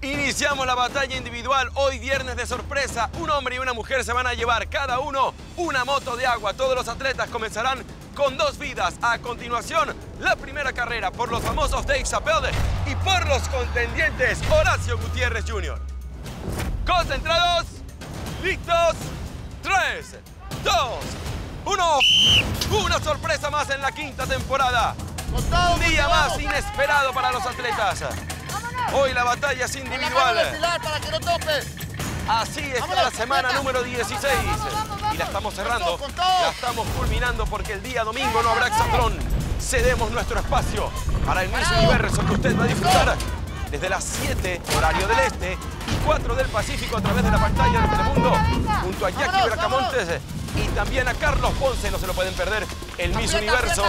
Iniciamos la batalla individual hoy viernes de sorpresa. Un hombre y una mujer se van a llevar cada uno una moto de agua. Todos los atletas comenzarán con 2 vidas. A continuación, la primera carrera por los famosos Dave Chappelle y por los contendientes Horacio Gutiérrez Jr. Concentrados, listos, 3, 2, 1. Una sorpresa más en la 5ª temporada. Un día más inesperado para los atletas. Hoy la batalla es individual. Para que no tope. Así está la semana número 16. Y la estamos cerrando, la estamos culminando porque el día domingo no habrá hexatlón. Cedemos nuestro espacio para el Miss Universo que usted va a disfrutar desde las 7, horario del este, y 4 del Pacífico a través de la pantalla de Telemundo, junto a Jackie Bracamontes y también a Carlos Ponce. No se lo pueden perder, el Miss Universo.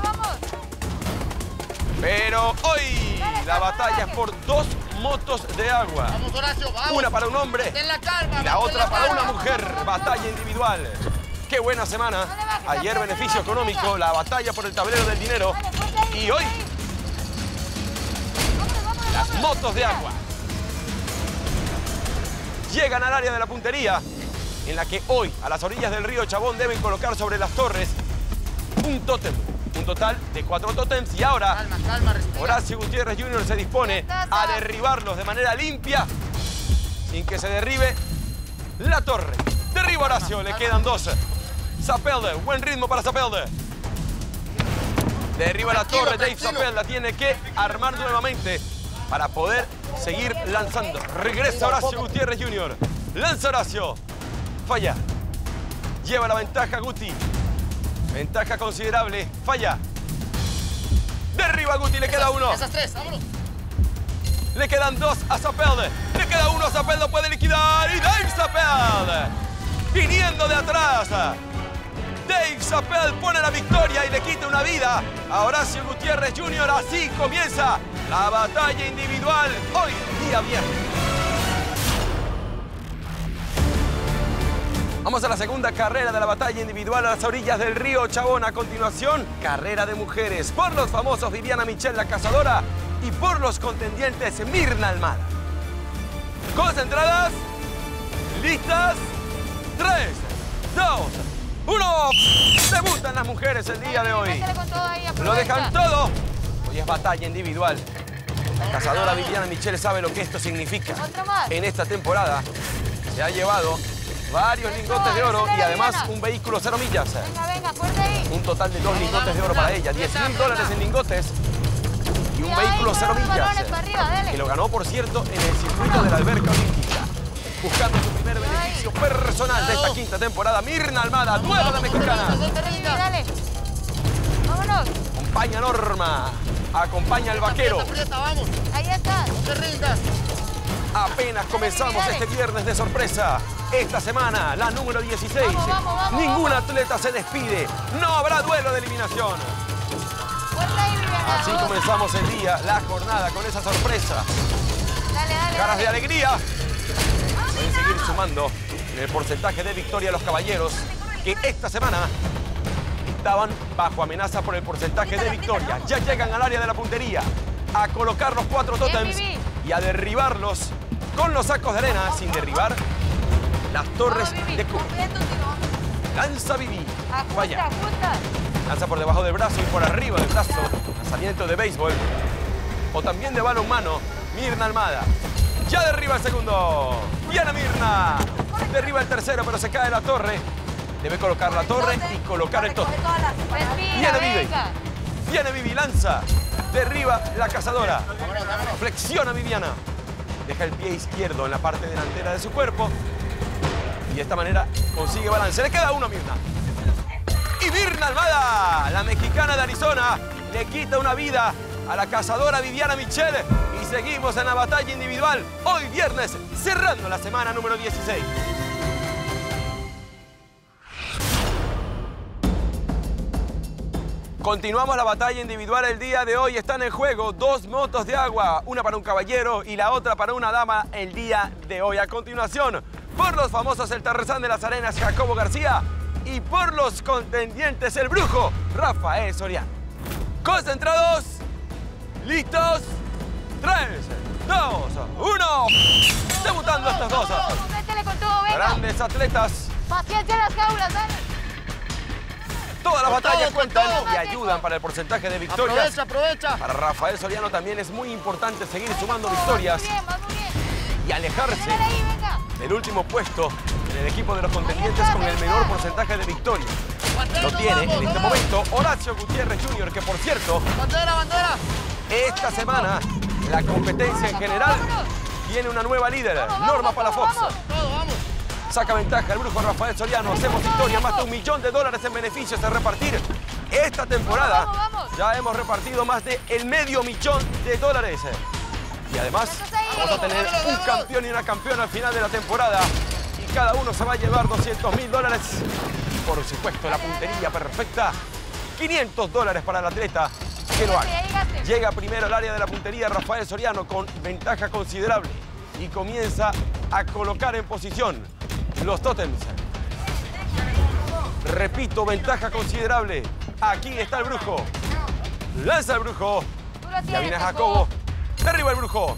Pero hoy la batalla es por 2 motos de agua. Vamos, Horacio, vamos. Una para un hombre y la otra para una mujer. Batalla individual. Qué buena semana. Ayer beneficio económico, la batalla por el tablero del dinero. Y hoy las motos de agua llegan al área de la puntería, en la que hoy, a las orillas del río Chabón, deben colocar sobre las torres un tótem. Un total de 4 tótems y ahora calma, respira. Horacio Gutiérrez Jr. se dispone a derribarlos de manera limpia sin que se derribe la torre. Derriba Horacio, le quedan 2. Chappelle, buen ritmo para Chappelle. Derriba la torre, Dave Chappelle la tiene que armar nuevamente para poder seguir lanzando. Regresa Horacio Gutiérrez Jr. Lanza Horacio. Falla. Lleva la ventaja Guti. Ventaja considerable. Falla. Derriba a Guti, le queda 1. Esas 3, vámonos. Le quedan 2 a Chappelle. Le queda 1, Chappelle lo puede liquidar. Y Dave Chappelle, viniendo de atrás. Dave Chappelle pone la victoria y le quita una vida a Horacio Gutiérrez Jr. Así comienza la batalla individual hoy, día viernes. Vamos a la segunda carrera de la batalla individual a las orillas del río Chabón. A continuación, carrera de mujeres por los famosos Viviana Michel, la cazadora, y por los contendientes Mirna Almada. Concentradas, listas, 3, 2, 1. Debutan las mujeres el día de hoy. Lo dejan todo. Hoy es batalla individual. La cazadora Viviana Michel sabe lo que esto significa. En esta temporada se ha llevado varios lingotes de oro y además un vehículo 0 millas. Venga, fuerte ahí. Un total de 2 lingotes de oro para ella. $10.000 en lingotes y un vehículo 0 millas. Que lo ganó, por cierto, en el circuito de la alberca olímpica. Buscando su primer beneficio personal de esta 5ª temporada. Mirna Almada, duelo de mexicana. Dale. Vámonos. Acompaña Norma. Acompaña el vaquero. Vamos. Ahí está. No te rindas. Apenas comenzamos este viernes de sorpresa. Esta semana, la número 16. Vamos, Ningún atleta se despide. No habrá duelo de eliminación. Fuerte ahí, Viviana. Así comenzamos el día, la jornada, con esa sorpresa. Dale. Caras de alegría. Pueden seguir sumando en el porcentaje de victoria a los caballeros, que esta semana estaban bajo amenaza por el porcentaje de victoria. Ya llegan al área de la puntería a colocar los 4 tótems y a derribarlos con los sacos de arena, sin derribar las torres de Cuba. Lanza Vivi. Falla. Lanza por debajo del brazo y por arriba del brazo. Lanzamiento de béisbol. O también de balonmano. Mirna Almada. Ya derriba el segundo. Viene Mirna. Derriba el tercero, pero se cae la torre. Debe colocar la torre y colocar el tótem. Viene Vivi. Viene Vivi. Lanza. Derriba la cazadora. Flexiona Viviana. Deja el pie izquierdo en la parte delantera de su cuerpo. Y de esta manera consigue balance. Le queda 1 Mirna. Y Mirna Almada, la mexicana de Arizona, le quita una vida a la cazadora Viviana Michel. Y seguimos en la batalla individual hoy viernes, cerrando la semana número 16. Continuamos la batalla individual el día de hoy. Están en juego 2 motos de agua, una para un caballero y la otra para una dama el día de hoy. A continuación, por los famosos El Tarzán de las Arenas, Jacobo García, y por los contendientes El Brujo, Rafael Soriano. Concentrados, listos, 3, 2, 1. Debutando estos dos. Métele con todo, venga. Grandes atletas. Paciencia en las jaulas, dale. Todas las Con batallas todo, con cuentan todo. y ayudan para el porcentaje de victorias. Aprovecha. Para Rafael Soriano también es muy importante seguir sumando Vas victorias muy bien, vas muy bien. y alejarse Dale ahí, venga. del último puesto en el equipo de los contendientes con el menor porcentaje de victorias. Lo tiene en este momento Horacio Gutiérrez Jr., que por cierto, Bandera. esta semana la competencia en general tiene una nueva líder, Norma Palafox. Vamos. Todo, vamos. Saca ventaja el brujo Rafael Soriano. Hacemos historia, más de $1 millón en beneficios a repartir. Esta temporada Vamos. ya hemos repartido más de $500,000. Y además vamos a tener un campeón y una campeona al final de la temporada. Y cada uno se va a llevar $200,000. Y por supuesto la puntería perfecta. $500 para el atleta que lo haga. Ya llegaste. Llega primero al área de la puntería Rafael Soriano con ventaja considerable. Y comienza a colocar en posición los tótems. Repito, ventaja considerable. Aquí está el brujo. Lanza el brujo. Tú lo Ya tienes, viene Jacobo. Derriba el brujo.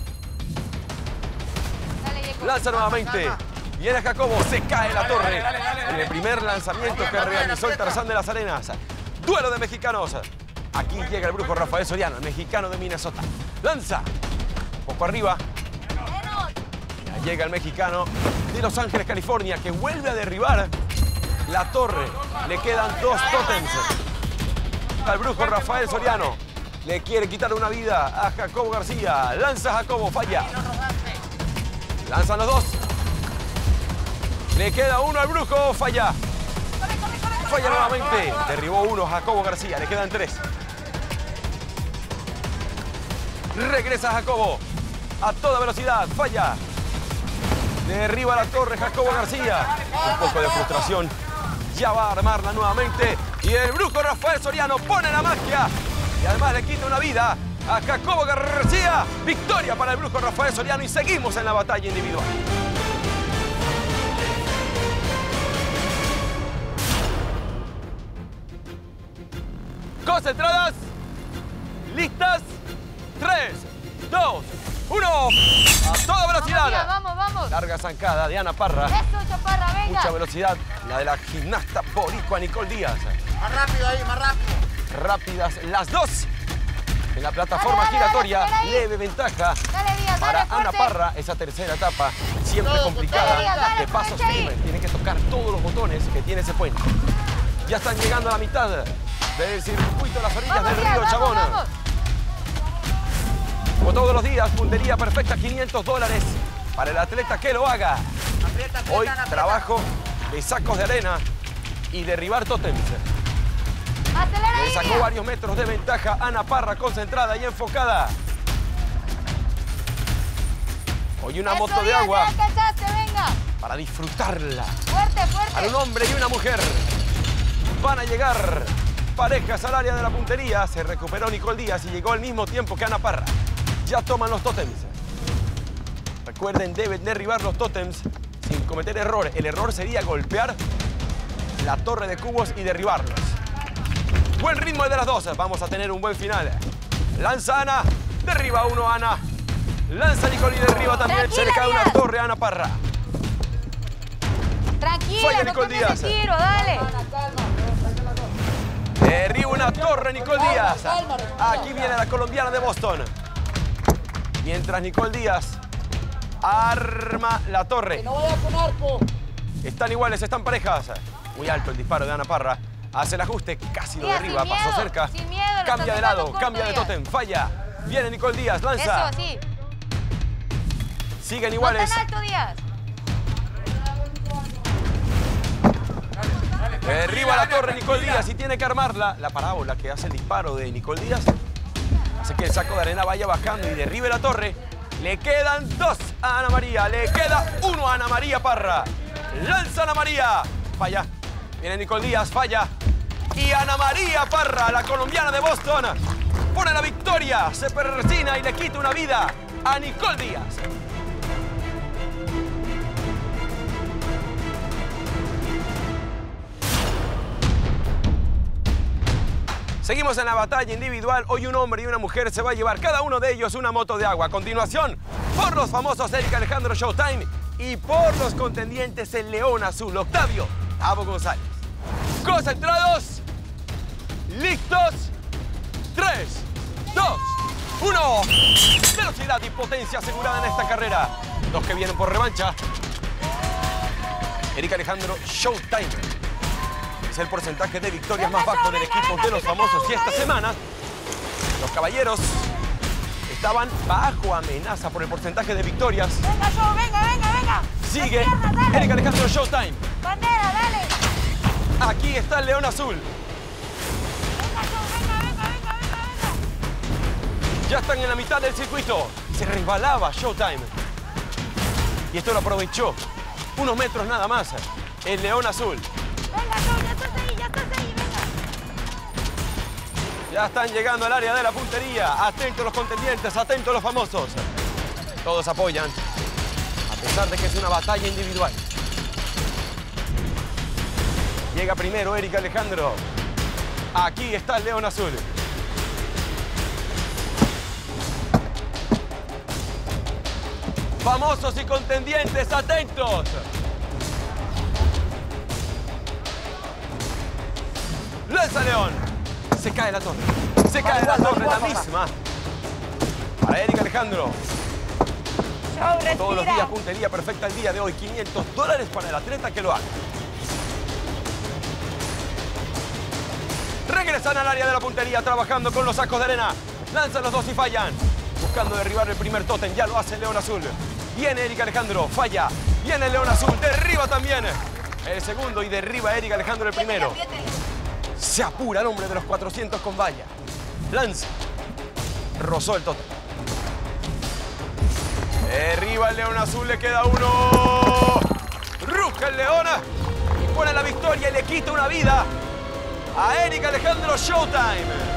Dale, Jacobo. Lanza nuevamente. Viene Jacobo. Se cae la torre. En el primer lanzamiento que realizó el Tarzán de las Arenas. Duelo de mexicanos. Aquí llega el brujo Rafael Soriano, el mexicano de Minnesota. Lanza. Poco arriba. Ya llega el mexicano de Los Ángeles, California, que vuelve a derribar la torre. Le quedan 2 tótems. Al brujo Rafael Soriano. Le quiere quitar una vida a Jacobo García. Lanza Jacobo, falla. Lanzan los 2. Le queda uno al brujo, falla. Falla nuevamente. Derribó uno Jacobo García, le quedan 3. Regresa Jacobo. A toda velocidad, falla. Derriba la torre Jacobo García. Un poco de frustración. Ya va a armarla nuevamente. Y el brujo Rafael Soriano pone la magia. Y además le quita una vida a Jacobo García. Victoria para el brujo Rafael Soriano y seguimos en la batalla individual. Concentradas. Listas. 3, 2, 1. A toda velocidad. Vamos. Larga zancada de Ana Parra. Eso, Chaparra, venga. Mucha velocidad. La de la gimnasta boricua Nicole Díaz. Más rápido ahí, más rápido. Rápidas las 2. En la plataforma Dale, giratoria, dale, leve ventaja Dale, Díaz, para dale, Ana fuerte. Parra. Esa tercera etapa, siempre Todo, complicada. dale, De pasos fuerte ahí. firmes. Tienen que tocar todos los botones que tiene ese puente. Ya están llegando a la mitad del circuito de las orillas Vamos, del Díaz, río Chabón. vamos. Como todos los días, puntería perfecta, $500 para el atleta que lo haga. Aprieta, Hoy Ana, aprieta. trabajo de sacos de arena y derribar tótems. Acelera Le ahí, sacó Díaz. varios metros de ventaja Ana Parra, concentrada y enfocada. Hoy una Eso, moto de Díaz, agua ya alcanzaste, venga. para disfrutarla. Fuerte. Para un hombre y una mujer van a llegar parejas al área de la puntería. Se recuperó Nicole Díaz y llegó al mismo tiempo que Ana Parra. Ya toman los tótems. Recuerden, deben derribar los tótems sin cometer errores. El error sería golpear la torre de cubos y derribarlos. Buen ritmo el de las 2. Vamos a tener un buen final. Lanza Ana. Derriba uno Ana. Lanza Nicole y derriba también. Se le cae una Díaz. torre a Ana Parra. Tranquila, Falla no Nicole tomes Díaz. el tiro, dale. Derriba una torre Nicole Díaz. Aquí viene la colombiana de Boston. Mientras Nicole Díaz arma la torre. No vaya con arco. Están iguales, están parejas. Muy alto el disparo de Ana Parra. Hace el ajuste, casi lo Díaz, derriba, sin pasó miedo, cerca. sin miedo, lo Cambia estás de dejando lado, corto, cambia de Díaz. tótem, falla. Viene Nicole Díaz, Eso, lanza. así. Siguen No iguales. tan alto, Díaz. Derriba la torre Nicole Díaz y tiene que armarla. La parábola que hace el disparo de Nicole Díaz hace que el saco de arena vaya bajando y derribe la torre. Le quedan 2 a Ana María. Le queda 1 a Ana María Parra. Lanza Ana María. Falla. Viene Nicole Díaz, falla. Y Ana María Parra, la colombiana de Boston, pone la victoria. Se persina y le quita una vida a Nicole Díaz. Seguimos en la batalla individual. Hoy un hombre y una mujer se va a llevar cada uno de ellos una moto de agua. A continuación, por los famosos Eric Alejandro Showtime y por los contendientes el León Azul, Octavio Tavo González. Concentrados, listos, 3, 2, 1. Velocidad y potencia asegurada en esta carrera. Los que vienen por revancha. Eric Alejandro Showtime es el porcentaje de victorias más bajo del equipo de los famosos. Y esta semana, los caballeros estaban bajo amenaza por el porcentaje de victorias. Venga, Show, venga. Sigue Las piernas, dale. Eric Alejandro Showtime. Bandera, dale. Aquí está el León Azul. Venga, Show, venga. Ya están en la mitad del circuito. Se resbalaba Showtime. Y esto lo aprovechó. Unos metros nada más. El León Azul. Venga, Show, ya estás ahí, venga. Ya están llegando al área de la puntería. Atentos los contendientes, atentos los famosos. Todos apoyan, a pesar de que es una batalla individual. Llega primero Eric Alejandro. Aquí está el León Azul. Famosos y contendientes, atentos. Lanza León. Se cae la torre. Se cae la torre, la misma. Para Eric Alejandro. Show, respira. Todos los días puntería perfecta el día de hoy. $500 para el atleta que lo haga. Regresan al área de la puntería trabajando con los sacos de arena. Lanzan los dos y fallan. Buscando derribar el primer tótem. Ya lo hace el León Azul. Viene Eric Alejandro. Falla. Viene el León Azul. Derriba también el segundo y derriba a Eric Alejandro el primero. Se apura el hombre de los 400 con valla. Lanza. Rozó el tótem. Derriba el León Azul. Le queda uno. Ruge el León. Y pone la victoria y le quita una vida a Eric Alejandro Showtime.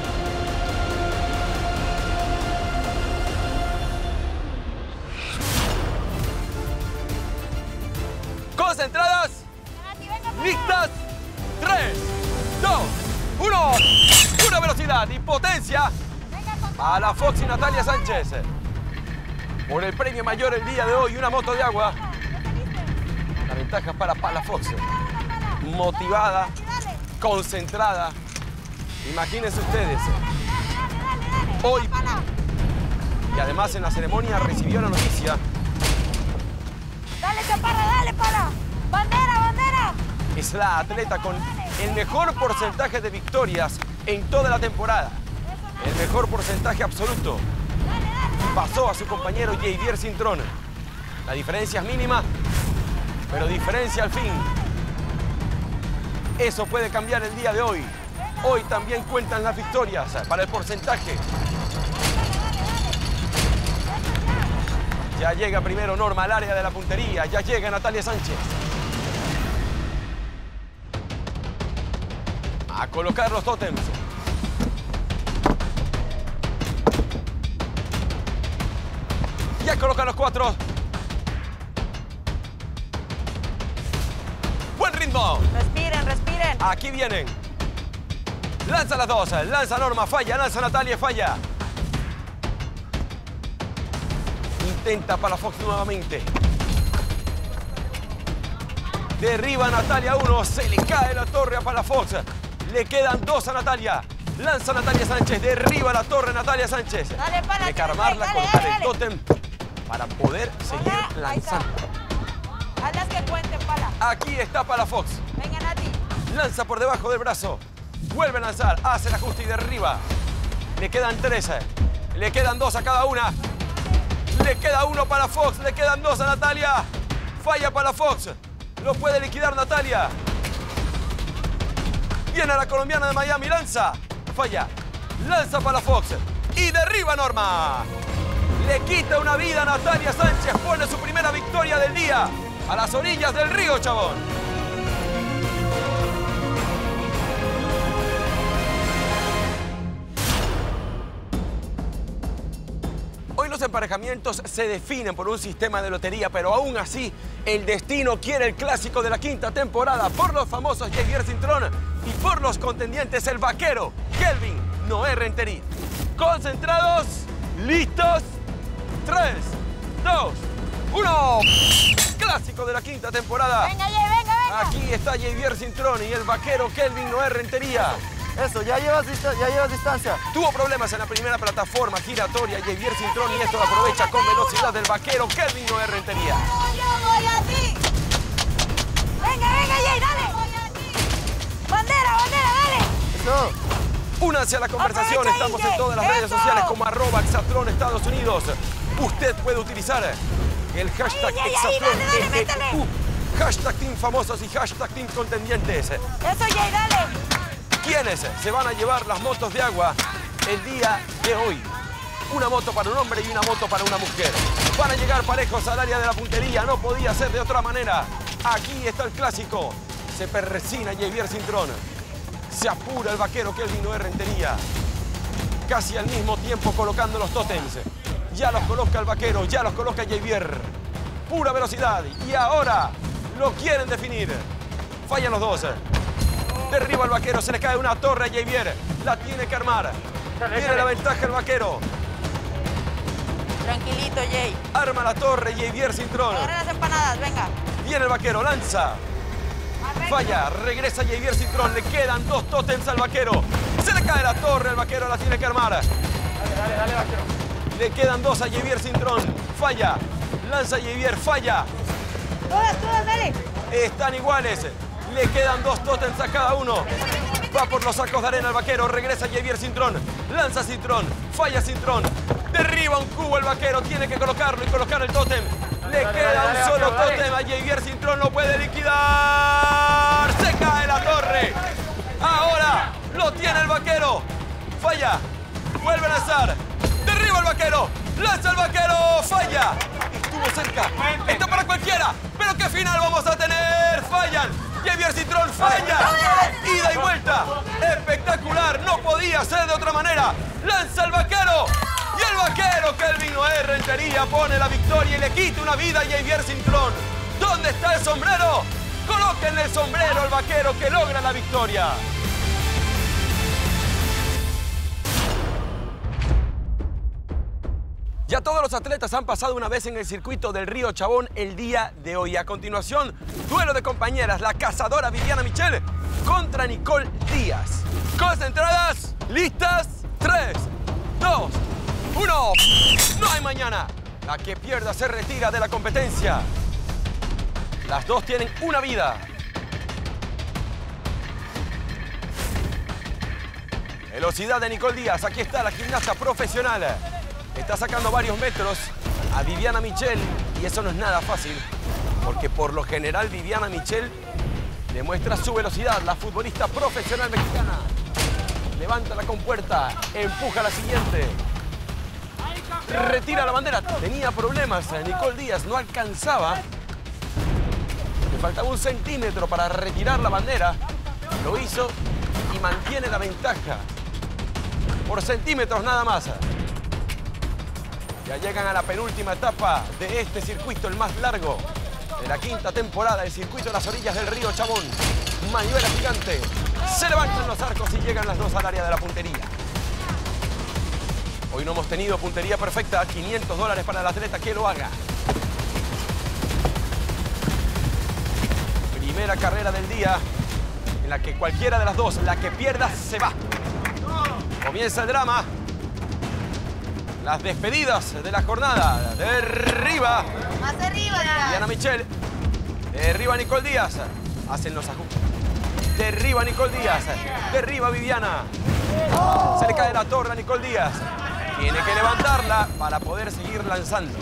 Concentradas, listas, 3, 2, 1. Pura velocidad y potencia a la Fox y Natalia Sánchez. Por el premio mayor el día de hoy, una moto de agua. La ventaja para Palafox. Motivada, concentrada. Imagínense ustedes. Hoy, y además en la ceremonia recibió la noticia. Dale, Chaparra, dale, Pala. Bandera. Es la atleta con el mejor porcentaje de victorias en toda la temporada. El mejor porcentaje absoluto. Pasó a su compañero Javier Cintrón. La diferencia es mínima, pero diferencia al fin. Eso puede cambiar el día de hoy. Hoy también cuentan las victorias para el porcentaje. Ya llega primero Norma al área de la puntería. Ya llega Natalia Sánchez. A colocar los tótems. Ya colocan los 4. Buen ritmo. Respiren. Aquí vienen. Lanza las 2. Lanza Norma, falla. Lanza Natalia, falla. Intenta Palafox nuevamente. Derriba a Natalia 1. Se le cae la torre a Palafox. Le quedan 2 a Natalia. Lanza Natalia Sánchez. Derriba la torre Natalia Sánchez. Dale, Pala, Tiene que dale, armarla, dale, colocar dale. el tótem para poder seguir Pala, ahí está. lanzando. Haz las que cuenten, Pala. Aquí está Palafox. Venga, Nati. Lanza por debajo del brazo. Vuelve a lanzar. Hace el ajuste y derriba. Le quedan 13. Le quedan 2 a cada una. Le queda 1 para Fox. Le quedan 2 a Natalia. Falla para Fox. Lo puede liquidar Natalia. Viene la colombiana de Miami. Lanza. Falla. Lanza para Fox. Y derriba Norma. Le quita una vida a Natalia Sánchez. Pone su primera victoria del día. A las orillas del río Chabón. Hoy los emparejamientos se definen por un sistema de lotería, pero aún así el destino quiere el clásico de la quinta temporada por los famosos Javier Cintrón y por los contendientes el vaquero Kelvin Noé Rentería. Concentrados, listos, 3, 2, clásico de la quinta temporada. Venga, Jay, venga, venga. Aquí está Javier Cintrón y el vaquero Kelvin Noé Rentería. Eso, ya llevas distancia. Tuvo problemas en la primera plataforma giratoria Javier Cintrón y esto lo aprovecha con velocidad del vaquero Kelvin Noé Rentería. Yo voy a ti. Venga, venga, Jay, dale. Bandera, dale. Eso. Únanse a la conversación, Aprovecha, estamos Inge. en todas las redes ¡Eso! sociales como @Exatlón Estados Unidos. Usted puede utilizar el hashtag Ahí, Exatlón, dale, métele. hashtag Team Famosos y hashtag Team Contendientes. Eso, Jay, dale. ¿Quiénes se van a llevar las motos de agua el día de hoy? Una moto para un hombre y una moto para una mujer. Van a llegar parejos al área de la puntería, no podía ser de otra manera. Aquí está el clásico. Se persina Javier Cintrón. Se apura el vaquero Kelvin Noé Rentería. Casi al mismo tiempo colocando los tótems. Ya los coloca el vaquero, ya los coloca Javier. Pura velocidad. Y ahora lo quieren definir. Fallan los dos. Derriba el vaquero, se le cae una torre a Javier. La tiene que armar. Tiene la ventaja el vaquero. Tranquilito, Jay. Arma la torre Javier Cintrón. Agarra las empanadas, venga. Viene el vaquero, lanza. Falla, regresa Javier Cintrón. Le quedan dos tótems al vaquero. Se le cae la torre, el vaquero la tiene que armar. Dale, vaquero. Le quedan dos a Javier Cintrón. Falla. Lanza Javier, falla. Todas, dale. Están iguales. Le quedan dos tótems a cada uno. Va por los sacos de arena el vaquero. Regresa Javier Cintrón. Lanza Cintrón. Falla Cintrón. Derriba un cubo el vaquero. Tiene que colocarlo y colocar el tótem. Le queda un solo tótem a Javier Cintrón. Lo puede liquidar. Se cae la torre. Ahora lo tiene el vaquero. Falla. Vuelve a lanzar. Derriba el vaquero. Lanza el vaquero. Falla. Estuvo cerca. Esto para cualquiera. Pero qué final vamos a tener. Fallan. Javier Cintrón falla. Ida y vuelta. Espectacular. No podía ser de otra manera. Lanza el vaquero. Y el vaquero Kelvin Noé Rentería pone la victoria y le quita una vida a Javier Cintrón. ¿Dónde está el sombrero? Colóquenle el sombrero al vaquero que logra la victoria. Ya todos los atletas han pasado una vez en el circuito del Río Chabón el día de hoy. A continuación, duelo de compañeras. La cazadora Viviana Michel contra Nicole Díaz. Concentradas, listas, 3, 2, 1. No hay mañana. La que pierda se retira de la competencia. Las dos tienen una vida. Velocidad de Nicole Díaz. Aquí está la gimnasta profesional. Está sacando varios metros a Viviana Michel y eso no es nada fácil porque por lo general Viviana Michel demuestra su velocidad. La futbolista profesional mexicana levanta la compuerta, empuja a la siguiente, retira la bandera. Tenía problemas, Nicole Díaz no alcanzaba, le faltaba 1 centímetro para retirar la bandera. Lo hizo y mantiene la ventaja por centímetros nada más. Ya llegan a la penúltima etapa de este circuito, el más largo de la quinta temporada, el circuito de las orillas del río Chabón. Maniobra gigante. Se levantan los arcos y llegan las dos al área de la puntería. Hoy no hemos tenido puntería perfecta. $500 para el atleta que lo haga. Primera carrera del día en la que cualquiera de las dos, la que pierda, se va. Comienza el drama. Las despedidas de la jornada. Derriba Más arriba, Viviana Michel. Derriba Nicole Díaz. Hacen los ajustes. Derriba Nicole Díaz. Derriba Viviana. Se le cae la torre a Nicole Díaz. Tiene que levantarla para poder seguir lanzando.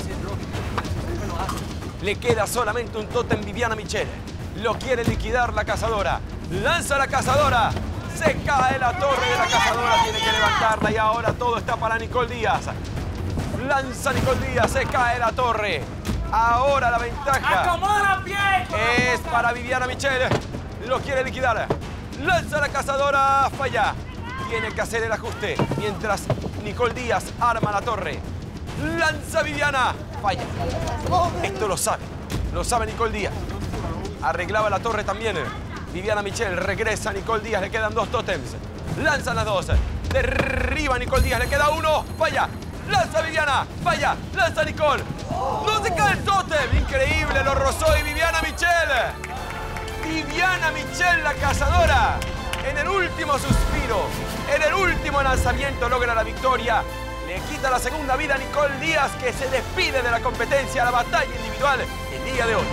Le queda solamente un tótem Viviana Michel. Lo quiere liquidar la cazadora. Lanza la cazadora. Se cae la torre de la cazadora. Tiene que levantarla y ahora todo está para Nicole Díaz. Lanza Nicole Díaz. Se cae la torre. Ahora la ventaja ¡Acomoda pie! es para Viviana Michel. Lo quiere liquidar. Lanza la cazadora. Falla. Tiene que hacer el ajuste mientras Nicole Díaz arma la torre. Lanza Viviana. Falla. Esto lo sabe Nicole Díaz. Arreglaba la torre también. Viviana Michel regresa. Nicole Díaz, le quedan dos tótems. Lanzan las dos. Derriba Nicole Díaz, le queda uno. Falla. Lanza Viviana. Falla. Lanza Nicole. No se cae el tótem. Increíble, lo rozó y Viviana Michel. Viviana Michel, la cazadora. En el último suspiro, en el último lanzamiento logra la victoria. Le quita la segunda vida a Nicole Díaz, que se despide de la competencia, la batalla individual el día de hoy.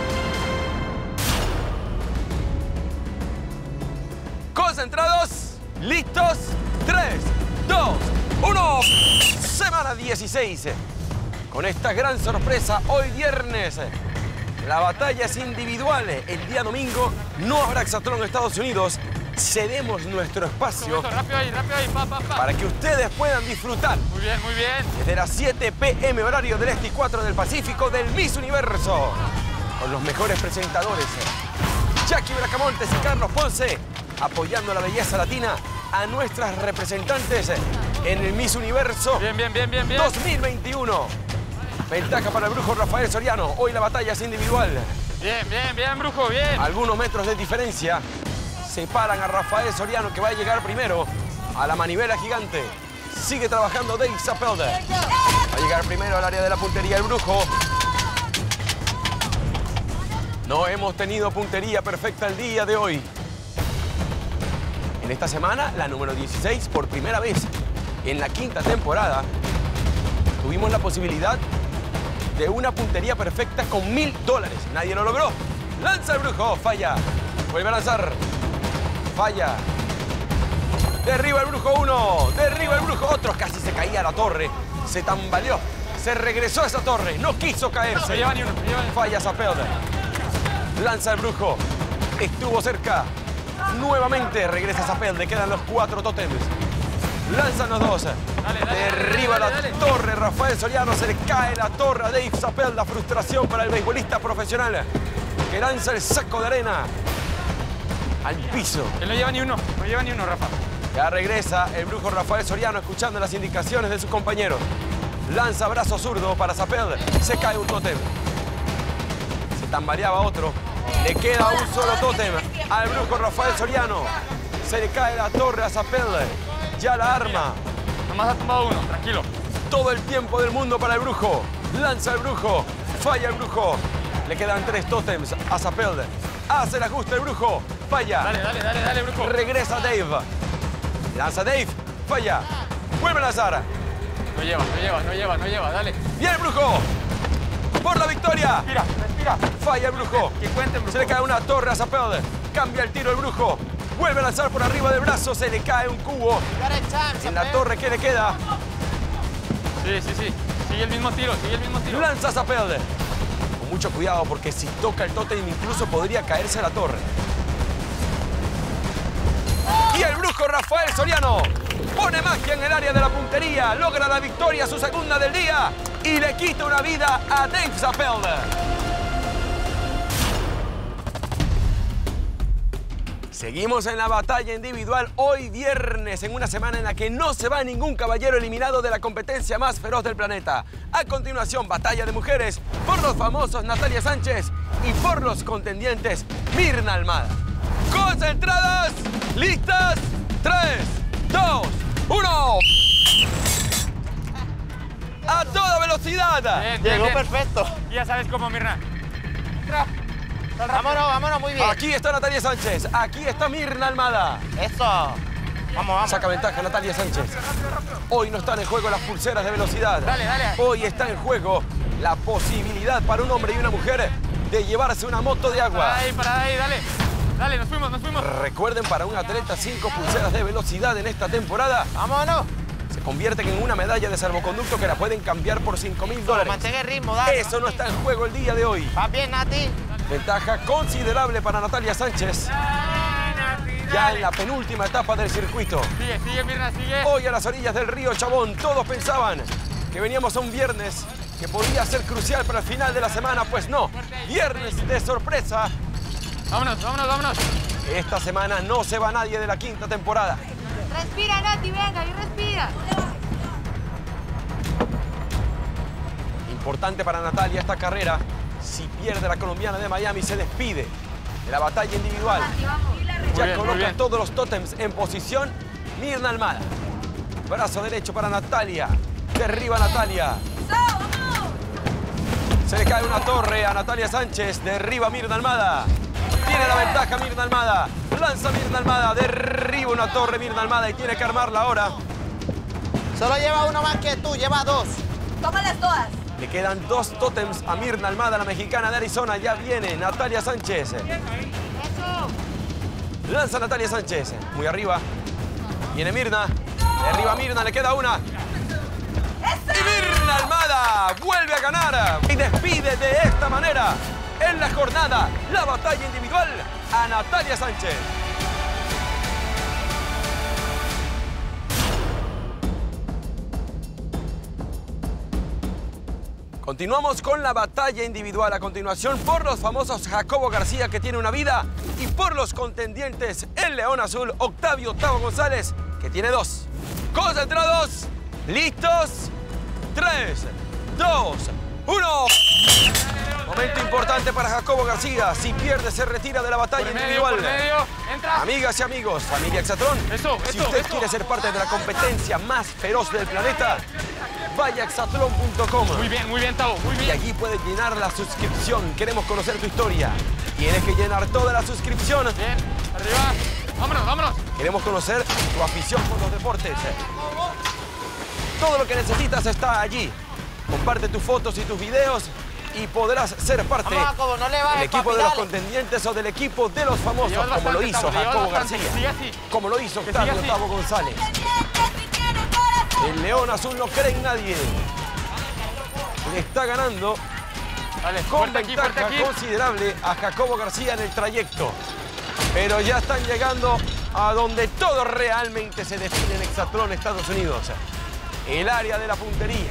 Concentrados, listos, 3, 2, 1. Semana 16. Con esta gran sorpresa, hoy viernes, la batalla es individual. El día domingo no habrá hexatlón en Estados Unidos. Cedemos nuestro espacio rápido ahí, pa. para que ustedes puedan disfrutar. Muy bien. Desde las 7 p.m. horario del Este y 4 del Pacífico del Miss Universo. Con los mejores presentadores, Jackie Bracamontes y Carlos Ponce, apoyando la belleza latina a nuestras representantes en el Miss Universo Bien. 2021. Ventaja para el brujo Rafael Soriano. Hoy la batalla es individual. Bien, brujo, bien. Algunos metros de diferencia separan a Rafael Soriano, que va a llegar primero a la manivela gigante. Sigue trabajando Dave Zapelde. Va a llegar primero al área de la puntería el brujo. No hemos tenido puntería perfecta el día de hoy. En esta semana, la número 16, por primera vez en la quinta temporada, tuvimos la posibilidad de una puntería perfecta con $1000. Nadie lo logró. Lanza el brujo, falla. Vuelve a lanzar. Falla. Derriba el brujo uno. Derriba el brujo otro. Casi se caía la torre. Se tambaleó. Se regresó a esa torre. No quiso caerse. Me lleva ni uno. Falla Zapelde. Lanza el brujo. Estuvo cerca. Nuevamente regresa Zapelde. Quedan los 4 tótems. Lanzan los 2. Derriba la torre Rafael Soriano. Se le cae la torre a Dave Zapelde. La frustración para el beisbolista profesional que lanza el saco de arena al piso. Él no lleva ni uno, Rafa. Ya regresa el brujo Rafael Soriano escuchando las indicaciones de sus compañeros. Lanza brazo zurdo para Zapelde. Se cae un tótem. Se tambaleaba otro. Le queda un solo tótem al brujo Rafael Soriano. Se le cae la torre a Zapelde. Ya la arma. Nomás ha tumbado uno, tranquilo. Todo el tiempo del mundo para el brujo. Lanza el brujo. Falla el brujo. Le quedan 3 tótems a Zapelde. Hace el ajuste el brujo. Falla. Dale, brujo. Regresa Dave. Lanza Dave. Falla. Vuelve a lanzar. No lleva, dale. ¡Bien el brujo! ¡Por la victoria! Respira. Falla el brujo. Que cuenten, brujo. Se le cae una torre a Zapelde. Cambia el tiro el brujo. Vuelve a lanzar por arriba del brazo. Se le cae un cubo. En la torre que le queda. Sí. Sigue el mismo tiro. Lanza Zapelde. Con mucho cuidado porque si toca el tótem incluso podría caerse la torre. Y el brujo Rafael Soriano pone magia en el área de la puntería. Logra la victoria, su segunda del día. Y le quita una vida a Dave Zapelde. Seguimos en la batalla individual hoy viernes, en una semana en la que no se va ningún caballero eliminado de la competencia más feroz del planeta. A continuación, batalla de mujeres por los famosos Natalia Sánchez y por los contendientes Mirna Almada. ¡Concentradas! ¡Listas! 3, 2, 1. ¡A toda velocidad! Bien, Llegó bien. perfecto. Ya sabes cómo, Mirna. Vámonos, muy bien. Aquí está Natalia Sánchez, aquí está Mirna Almada. Eso. Vamos. Saca ventaja Natalia Sánchez. Hoy no están en juego las pulseras de velocidad. Dale. Hoy está en juego la posibilidad para un hombre y una mujer de llevarse una moto de agua. Para ahí, dale. Dale, nos fuimos. Recuerden, para un atleta 5 pulseras de velocidad en esta temporada Vámonos. se convierten en una medalla de salvoconducto que la pueden cambiar por $5000. Mantén el ritmo, dale. Eso no está en juego el día de hoy. ¿Vas bien, Nati? Ventaja considerable para Natalia Sánchez. Ya en la penúltima etapa del circuito. Sigue, Mirna, sigue. Hoy a las orillas del río Chabón, todos pensaban que veníamos a un viernes que podía ser crucial para el final de la semana. Pues no, viernes de sorpresa. Vámonos. Esta semana no se va nadie de la quinta temporada. Respira, Nati, venga, y respira. Importante para Natalia esta carrera. Si pierde la colombiana de Miami, se despide de la batalla individual. Ya Muy coloca bien. todos los tótems en posición. Mirna Almada. Brazo derecho para Natalia. Derriba a Natalia. Se le cae una torre a Natalia Sánchez. Derriba a Mirna Almada. Tiene la ventaja Mirna Almada. Lanza Mirna Almada. Derriba una torre Mirna Almada y tiene que armarla ahora. Solo lleva uno más que tú, lleva dos. Tómalas todas. Le quedan 2 tótems a Mirna Almada, la mexicana de Arizona. Ya viene Natalia Sánchez. Lanza Natalia Sánchez. Muy arriba. Viene Mirna. Derriba Mirna, le queda una. Y Mirna Almada vuelve a ganar y despide de esta manera en la jornada la batalla individual a Natalia Sánchez. Continuamos con la batalla individual a continuación por los famosos Jacobo García, que tiene una vida, y por los contendientes el León Azul, Octavio Tavo González, que tiene 2. Concentrados, listos, 3, 2, 1. Momento importante para Jacobo García. Si pierde, se retira de la batalla individual. Por medio, entra. Amigas y amigos, familia Exatlón, si usted quiere ser parte de la competencia más feroz del planeta, vaya a exatlón.com. Muy bien, Tavo, muy Y bien. allí puedes llenar la suscripción. Queremos conocer tu historia. Tienes que llenar toda la suscripción. Bien, arriba. Vámonos, vámonos. Queremos conocer tu afición por los deportes. Todo lo que necesitas está allí. Comparte tus fotos y tus videos y podrás ser parte Vamos, Jacobo, no le bajes, del equipo papi, de los dale. contendientes o del equipo de los famosos, Llevas como lo bastante, hizo Tavo, llevas Jacobo bastante. García, Que siga así. como lo hizo Que Octavio siga así. Tavo González. El León Azul no cree en nadie. Le está ganando Dale, con fuerte aquí, fuerte ventaja aquí. considerable a Jacobo García en el trayecto. Pero ya están llegando a donde todo realmente se define en Exatlón, Estados Unidos. El área de la puntería.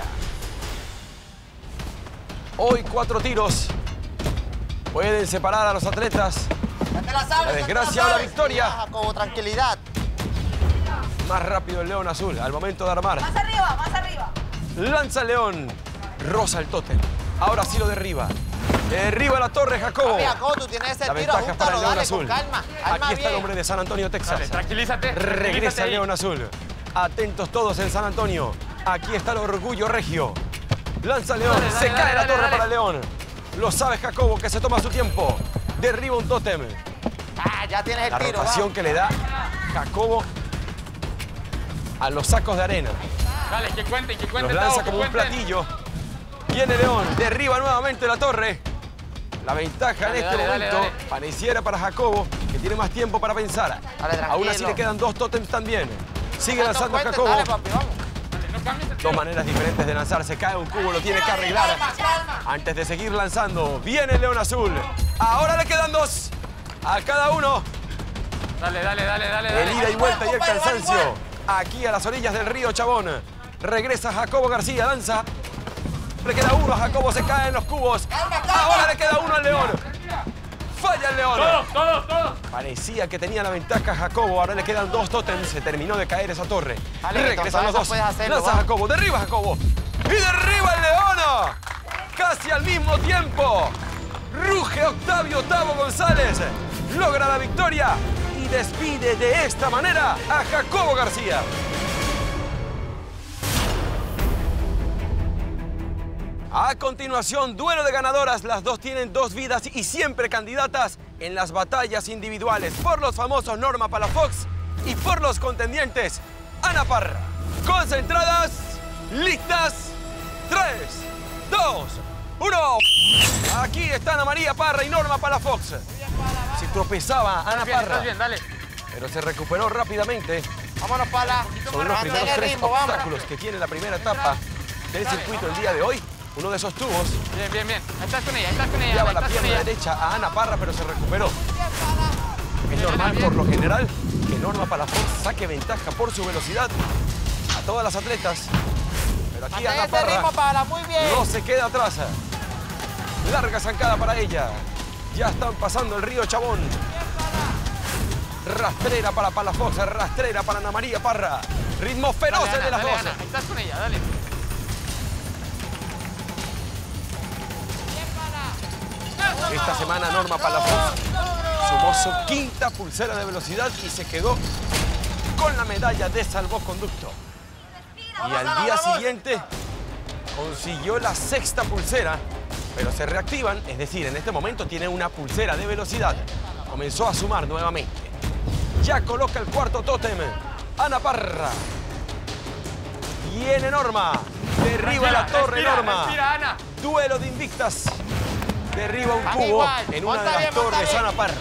Hoy 4 tiros pueden separar a los atletas. La desgracia o la victoria. Jacobo, tranquilidad. Más rápido el León Azul al momento de armar. Más arriba, más arriba. Lanza el León. Roza el tótem. Ahora sí lo derriba. Derriba la torre, Jacobo. Papi, Jacobo, tú tienes ese La tiro, ventaja es para el ajúntalo, León dale, Azul. con calma. Calma Aquí está el bien. hombre de San Antonio, Texas. Dale, tranquilízate. Regresa tranquilízate el ahí. León Azul. Atentos todos en San Antonio. Aquí está el orgullo regio. Lanza León. Dale, Se dale, cae la dale, torre dale. para León. Lo sabe Jacobo, que se toma su tiempo. Derriba un tótem. Ah, ya tienes el La tiro, rotación vamos. que le da Jacobo a los sacos de arena. Dale, que cuente, Los lanza Tavo, que como un cuenten. platillo. Viene León. Derriba nuevamente la torre. La ventaja Dale, en este dale, dale, momento dale. pareciera para Jacobo, que tiene más tiempo para pensar. Dale, Aún así tranquilo. le quedan 2 tótems también. Sigue ¿Cuántos lanzando cuentes? Jacobo. Dale, papi, vamos. Dale, no cambies el 2 tiro. maneras diferentes de lanzar. Se cae un cubo, lo tiene que arreglar. Antes de seguir lanzando, viene el León Azul. Ahora le quedan 2 a cada uno. Dale. El ida y vuelta y el cansancio. Aquí a las orillas del río Chabón. Regresa Jacobo García, lanza. Le queda 1 a Jacobo, se caen los cubos. Ahora le queda 1 al León. Falla el León. Todos. Parecía que tenía la ventaja Jacobo, ahora le quedan 2 tótems, se terminó de caer esa torre. Dale, Regresan los todavía 2. puedes hacerlo, Lanza vamos. Jacobo, derriba Jacobo. Y derriba el León. Casi al mismo tiempo. Ruge Octavio Tavo González. Logra la victoria y despide de esta manera a Jacobo García. A continuación, duelo de ganadoras. Las dos tienen 2 vidas y siempre candidatas en las batallas individuales. Por los famosos Norma Palafox y por los contendientes Ana Parra. Concentradas, listas, 3, 2, 1. Aquí están Ana María Parra y Norma Palafox. Se tropezaba Ana Parra, Estás bien, dale. pero se recuperó rápidamente. Vámonos para la... Son los primeros 3 ritmo, vamos. obstáculos que tiene la primera etapa del circuito el día de hoy. Uno de esos tubos Bien. Ahí estás con ella, lleva la estás con pierna ella. derecha a Ana Parra, pero se recuperó. Es normal, por lo general, que Norma Palafox saque ventaja por su velocidad a todas las atletas. Pero aquí Mantén Ana ese Parra ritmo, para muy bien. no se queda atrás. Larga zancada para ella. Ya están pasando el río Chabón. Rastrera para Palafox, rastrera para Ana María Parra. Ritmo feroz Dale, de las Ana, dos. Ana, ahí estás con ella, dale. Esta semana Norma Palafox sumó su 5ª pulsera de velocidad y se quedó con la medalla de salvoconducto. Y al día siguiente consiguió la 6ª pulsera, pero se reactivan, es decir, en este momento tiene una pulsera de velocidad. Comenzó a sumar nuevamente. Ya coloca el 4º tótem. Ana Parra. Viene Norma. Derriba la torre Norma. Respira, Ana. Duelo de invictas. Derriba un Van cubo igual. en una de Monta las bien, monta torres bien. Ana Parra.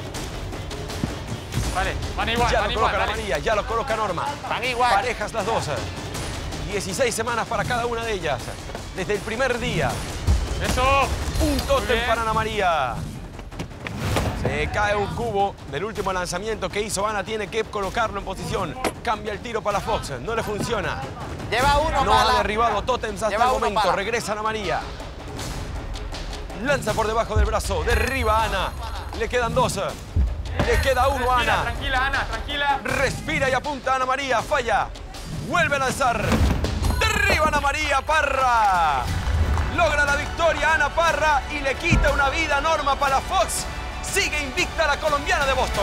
Vale, van igual, Ya van lo igual. coloca la Dale. María, ya lo coloca Norma. Van igual. Parejas las dos. 16 semanas para cada una de ellas. Desde el primer día. Eso. Un tótem bien. para Ana María. Se cae un cubo del último lanzamiento que hizo Ana. Tiene que colocarlo en posición. Cambia el tiro para Fox. No le funciona. Lleva uno, No ha Pala. derribado tótems hasta Lleva el uno, momento. Pala. Regresa Ana María. Lanza por debajo del brazo. Derriba a Ana. Le quedan 2. Le queda 1 a Tranquila, Ana. tranquila, Ana, tranquila. Respira y apunta a Ana María. Falla. Vuelve a lanzar. Derriba a Ana María Parra. Logra la victoria Ana Parra y le quita una vida a Norma Palafox. Sigue invicta la colombiana de Boston.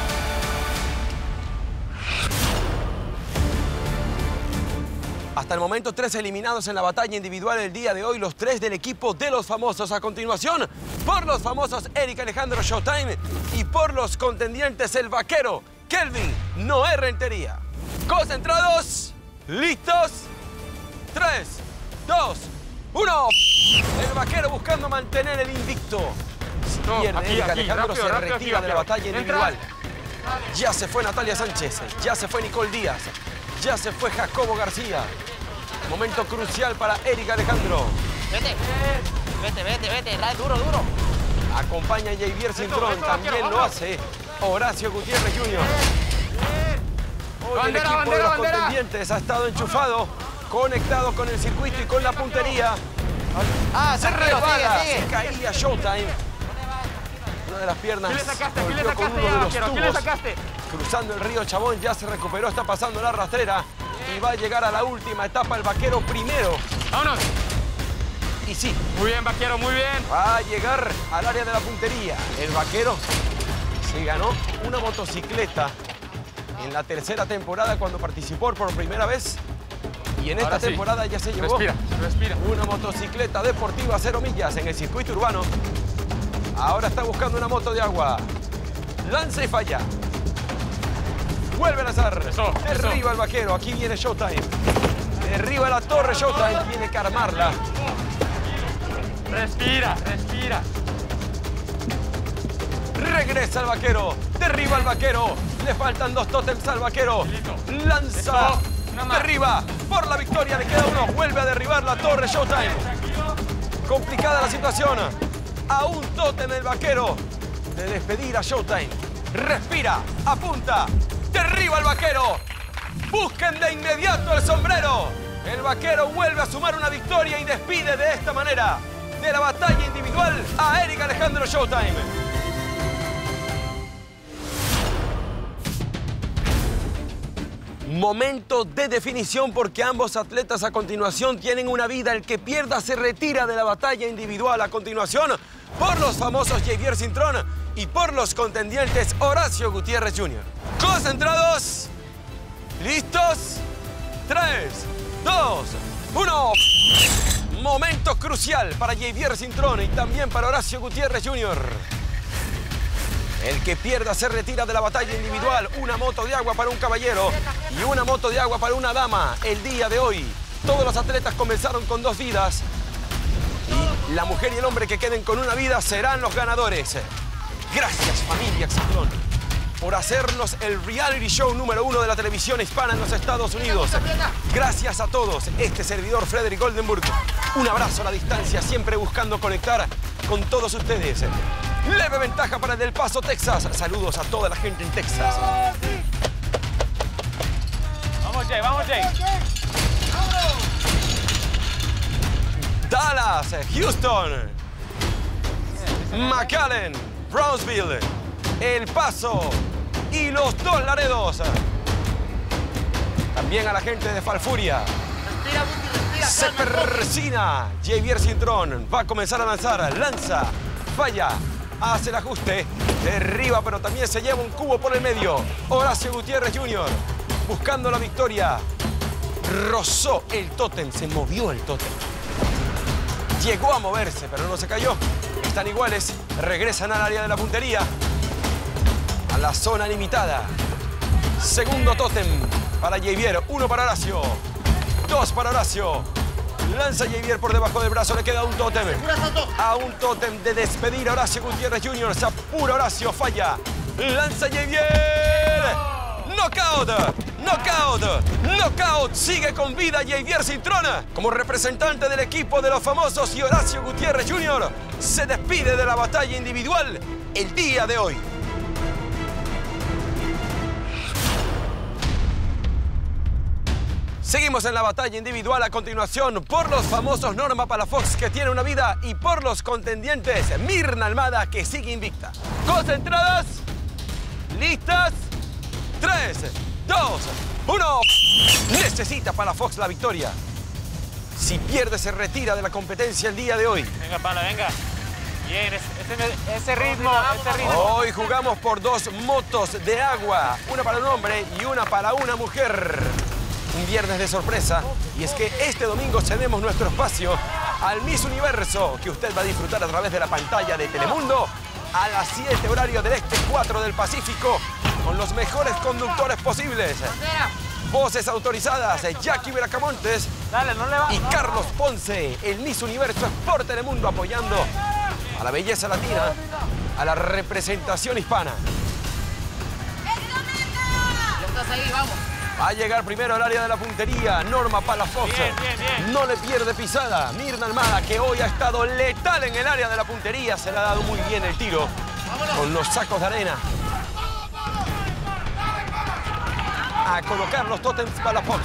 Hasta el momento 3 eliminados en la batalla individual el día de hoy, los 3 del equipo de los famosos. A continuación, por los famosos Eric Alejandro Showtime y por los contendientes el vaquero Kelvin Noé Rentería. Concentrados, listos, 3, 2, 1. El vaquero buscando mantener el invicto. Si No, pierde aquí, Eric aquí, Alejandro rápido, se rápido, retira aquí, de la rápido. batalla Entra. individual. Ya se fue Natalia Sánchez, ya se fue Nicole Díaz, ya se fue Jacobo García. Momento crucial para Eric Alejandro. Vete. Vete, vete, vete. Dale, duro, duro. Acompaña a Javier Cintrón, esto, también vaquero, lo vamos. hace Horacio Gutiérrez Jr. Hoy el Bandera, equipo de bandera, los bandera. contendientes ha estado enchufado, conectado con el circuito y con la puntería. Ah, Se tranquilo, resbala, sigue, se sigue. caía Showtime. Una de las piernas ¿Qué le sacaste? ¿Qué le golpeó con sacaste uno ya, de los vaquero? ¿Qué le tubos. sacaste? Cruzando el río Chabón, ya se recuperó, está pasando la rastrera y va a llegar a la última etapa el vaquero primero. Vámonos. Y sí, Muy bien, vaquero, muy bien. va a llegar al área de la puntería. El vaquero se ganó una motocicleta en la 3ª temporada cuando participó por primera vez. Y en esta Ahora sí. temporada ya se llevó Respira, respira. una motocicleta deportiva 0 millas en el circuito urbano. Ahora está buscando una moto de agua. Lanza y falla. Vuelve a lanzar. Eso, Derriba el vaquero. Aquí viene Showtime. Derriba la torre Showtime. Tiene que armarla. Respira, respira. Regresa el vaquero. Derriba el vaquero. Le faltan 2 tótems al vaquero. Listo. Lanza. Eso, una más. Derriba. Por la victoria le queda uno. Vuelve a derribar la torre Showtime. Complicada la situación. A un tótem el vaquero de despedir a Showtime. Respira. Apunta. Derriba el vaquero. Busquen de inmediato el sombrero. El vaquero vuelve a sumar una victoria y despide de esta manera de la batalla individual a Eric Alejandro Showtime. Momento de definición porque ambos atletas a continuación tienen una vida. El que pierda se retira de la batalla individual. A continuación, por los famosos Javier Cintrón y por los contendientes Horacio Gutiérrez Jr. Concentrados, listos, 3, 2, 1. Momento crucial para Javier Cintrón y también para Horacio Gutiérrez Jr. El que pierda se retira de la batalla individual. Una moto de agua para un caballero y una moto de agua para una dama. El día de hoy, todos los atletas comenzaron con 2 vidas. Y la mujer y el hombre que queden con una vida serán los ganadores. Gracias, familia Cintrón, por hacernos el reality show número 1 de la televisión hispana en los Estados Unidos. Gracias a todos. Este servidor, Frederick Goldenburg. Un abrazo a la distancia, siempre buscando conectar con todos ustedes. Leve ventaja para el del Paso, Texas. Saludos a toda la gente en Texas. Vamos, Jay, vamos, Jay. Dallas, Houston, McAllen, Brownsville, El Paso y los 2 Laredos. También a la gente de Falfuria. Respira, Guti, respira. Se calma, persina Javier Cintrón. Va a comenzar a lanzar. Lanza. Falla. Hace el ajuste. Derriba, pero también se lleva un cubo por el medio. Horacio Gutiérrez Jr. buscando la victoria. Rozó el tótem. Se movió el tótem. Llegó a moverse, pero no se cayó. Están iguales. Regresan al área de la puntería. A la zona limitada. Segundo tótem para Javier. 1 para Horacio. 2 para Horacio. Lanza Javier por debajo del brazo. Le queda un tótem. A un tótem de despedir a Horacio Gutiérrez Jr. Se apura Horacio. Falla. Lanza Javier. ¡Knockout! ¡Knockout! ¡Knockout! Sigue con vida Javier Cintrón como representante del equipo de los famosos, y Horacio Gutiérrez Jr. se despide de la batalla individual el día de hoy. Seguimos en la batalla individual a continuación por los famosos Norma Palafox, que tiene una vida, y por los contendientes Mirna Almada, que sigue invicta. Concentradas, listas. 3, 2, 1. Necesita Palafox la victoria. Si pierde, se retira de la competencia el día de hoy. Venga, Pala, venga. Bien, ese ritmo, Hoy jugamos por 2 motos de agua. Una para un hombre y una para una mujer. Un viernes de sorpresa. Y es que este domingo cedemos nuestro espacio al Miss Universo, que usted va a disfrutar a través de la pantalla de Telemundo a las 7 horario del Este, 4 del Pacífico, con los mejores conductores posibles. Voces autorizadas de Jackie Bracamontes y Carlos Ponce. El Miss Universo es por Telemundo, apoyando a la belleza latina, a la representación hispana. Ya estás ahí, vamos. Va a llegar primero al área de la puntería Norma Palafox. Bien. No le pierde pisada. Mirna Almada, que hoy ha estado letal en el área de la puntería. Se le ha dado muy bien el tiro. Vámonos. Con los sacos de arena. A colocar los tótems Palafox.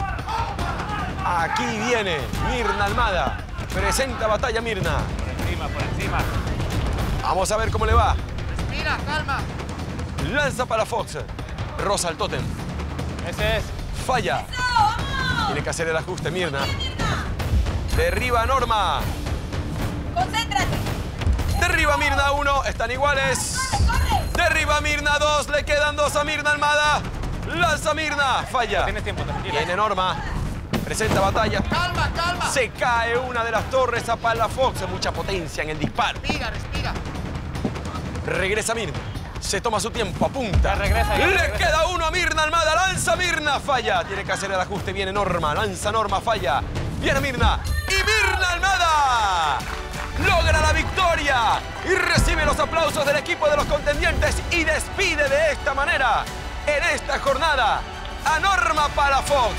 Aquí viene Mirna Almada. Presenta batalla Mirna. Por encima. Vamos a ver cómo le va. Respira, calma. Lanza Palafox. Rosa el tótem. Ese es. Falla. Tiene que hacer el ajuste Mirna. Derriba a Norma. Concéntrate. Derriba a Mirna 1. Están iguales. Derriba a Mirna 2. Le quedan 2 a Mirna Almada. Lanza Mirna. Falla. Tienes tiempo, tranquila. Viene Norma. Presenta batalla. Calma, calma. Se cae una de las torres a Palafox. Mucha potencia en el disparo. Respira. Regresa Mirna. Se toma su tiempo, apunta. Regresa. Le queda 1 a Mirna Almada. Lanza Mirna, falla. Tiene que hacer el ajuste. Viene Norma. Lanza Norma, falla. Viene Mirna. Y Mirna Almada logra la victoria. Y recibe los aplausos del equipo de los contendientes. Y despide de esta manera, en esta jornada, a Norma Palafox.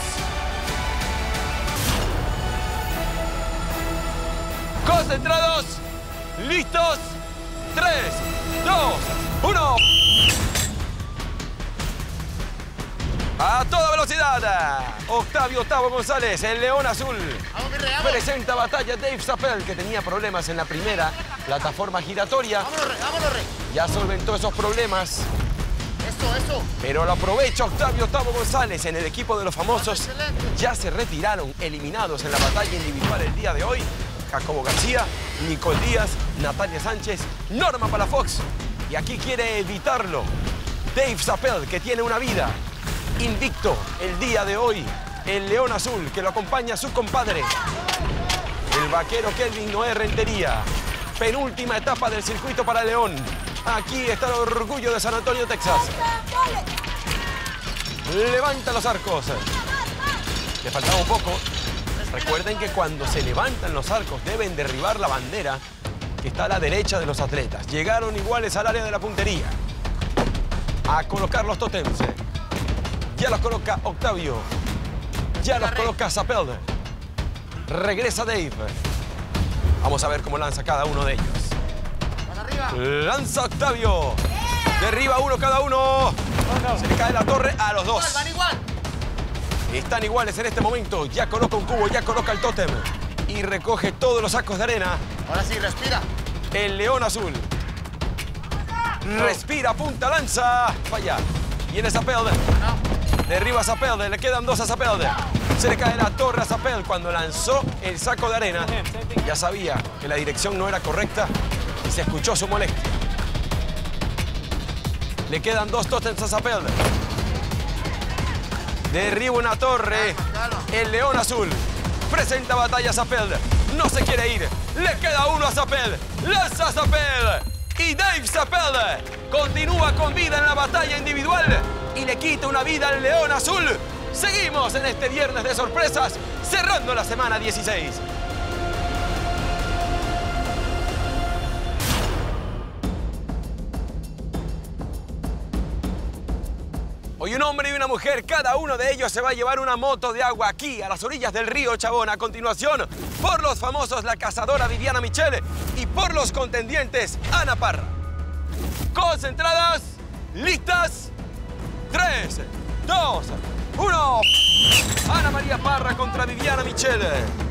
Concentrados. Listos. 3, 2, 1. A toda velocidad. Octavio Tavo González, el León Azul. Presenta batalla Dave Chappelle, que tenía problemas en la primera plataforma giratoria. Vámonos, Rey. Ya solventó esos problemas. Eso. Pero lo aprovecha Octavio Tavo González en el equipo de los famosos. Excelente. Ya se retiraron, eliminados en la batalla individual el día de hoy. Jacobo García, Nicole Díaz, Natalia Sánchez, Norma Palafox. Y aquí quiere evitarlo Dave Chappelle, que tiene una vida. Invicto el día de hoy, el León Azul, que lo acompaña su compadre, el vaquero Kelvin Noé Rentería. Penúltima etapa del circuito para León. Aquí está el orgullo de San Antonio, Texas. Levanta los arcos. Le faltaba un poco. Recuerden que cuando se levantan los arcos deben derribar la bandera que está a la derecha de los atletas. Llegaron iguales al área de la puntería. A colocar los tótems. Ya los coloca Octavio. Ya los coloca Chappelle. Regresa Dave. Vamos a ver cómo lanza cada uno de ellos. Lanza Octavio. Derriba uno cada uno. Se le cae la torre a los dos. Van igual. Están iguales en este momento. Ya coloca un cubo, ya coloca el tótem. Y recoge todos los sacos de arena. Ahora sí, respira. El León Azul. Respira, punta, lanza. Falla. Viene Chappelle. Derriba a Chappelle. Le quedan 2 a Chappelle. Se le cae la torre a Chappelle. Cuando lanzó el saco de arena, ya sabía que la dirección no era correcta y se escuchó su molestia. Le quedan 2 tótems a Chappelle. Derriba una torre. El León Azul. Presenta batalla Chappelle. no se quiere ir. Le queda uno a Zapel. Lanza Zapel. Y Dave Zapel continúa con vida en la batalla individual y le quita una vida al León Azul. Seguimos en este viernes de sorpresas, cerrando la semana 16. Hoy un hombre y una mujer, cada uno de ellos se va a llevar una moto de agua aquí, a las orillas del río Chabón. A continuación, por los famosos, la cazadora Viviana Michel y por los contendientes, Ana Parra. Concentradas, listas, 3, 2, 1. Ana María Parra contra Viviana Michel.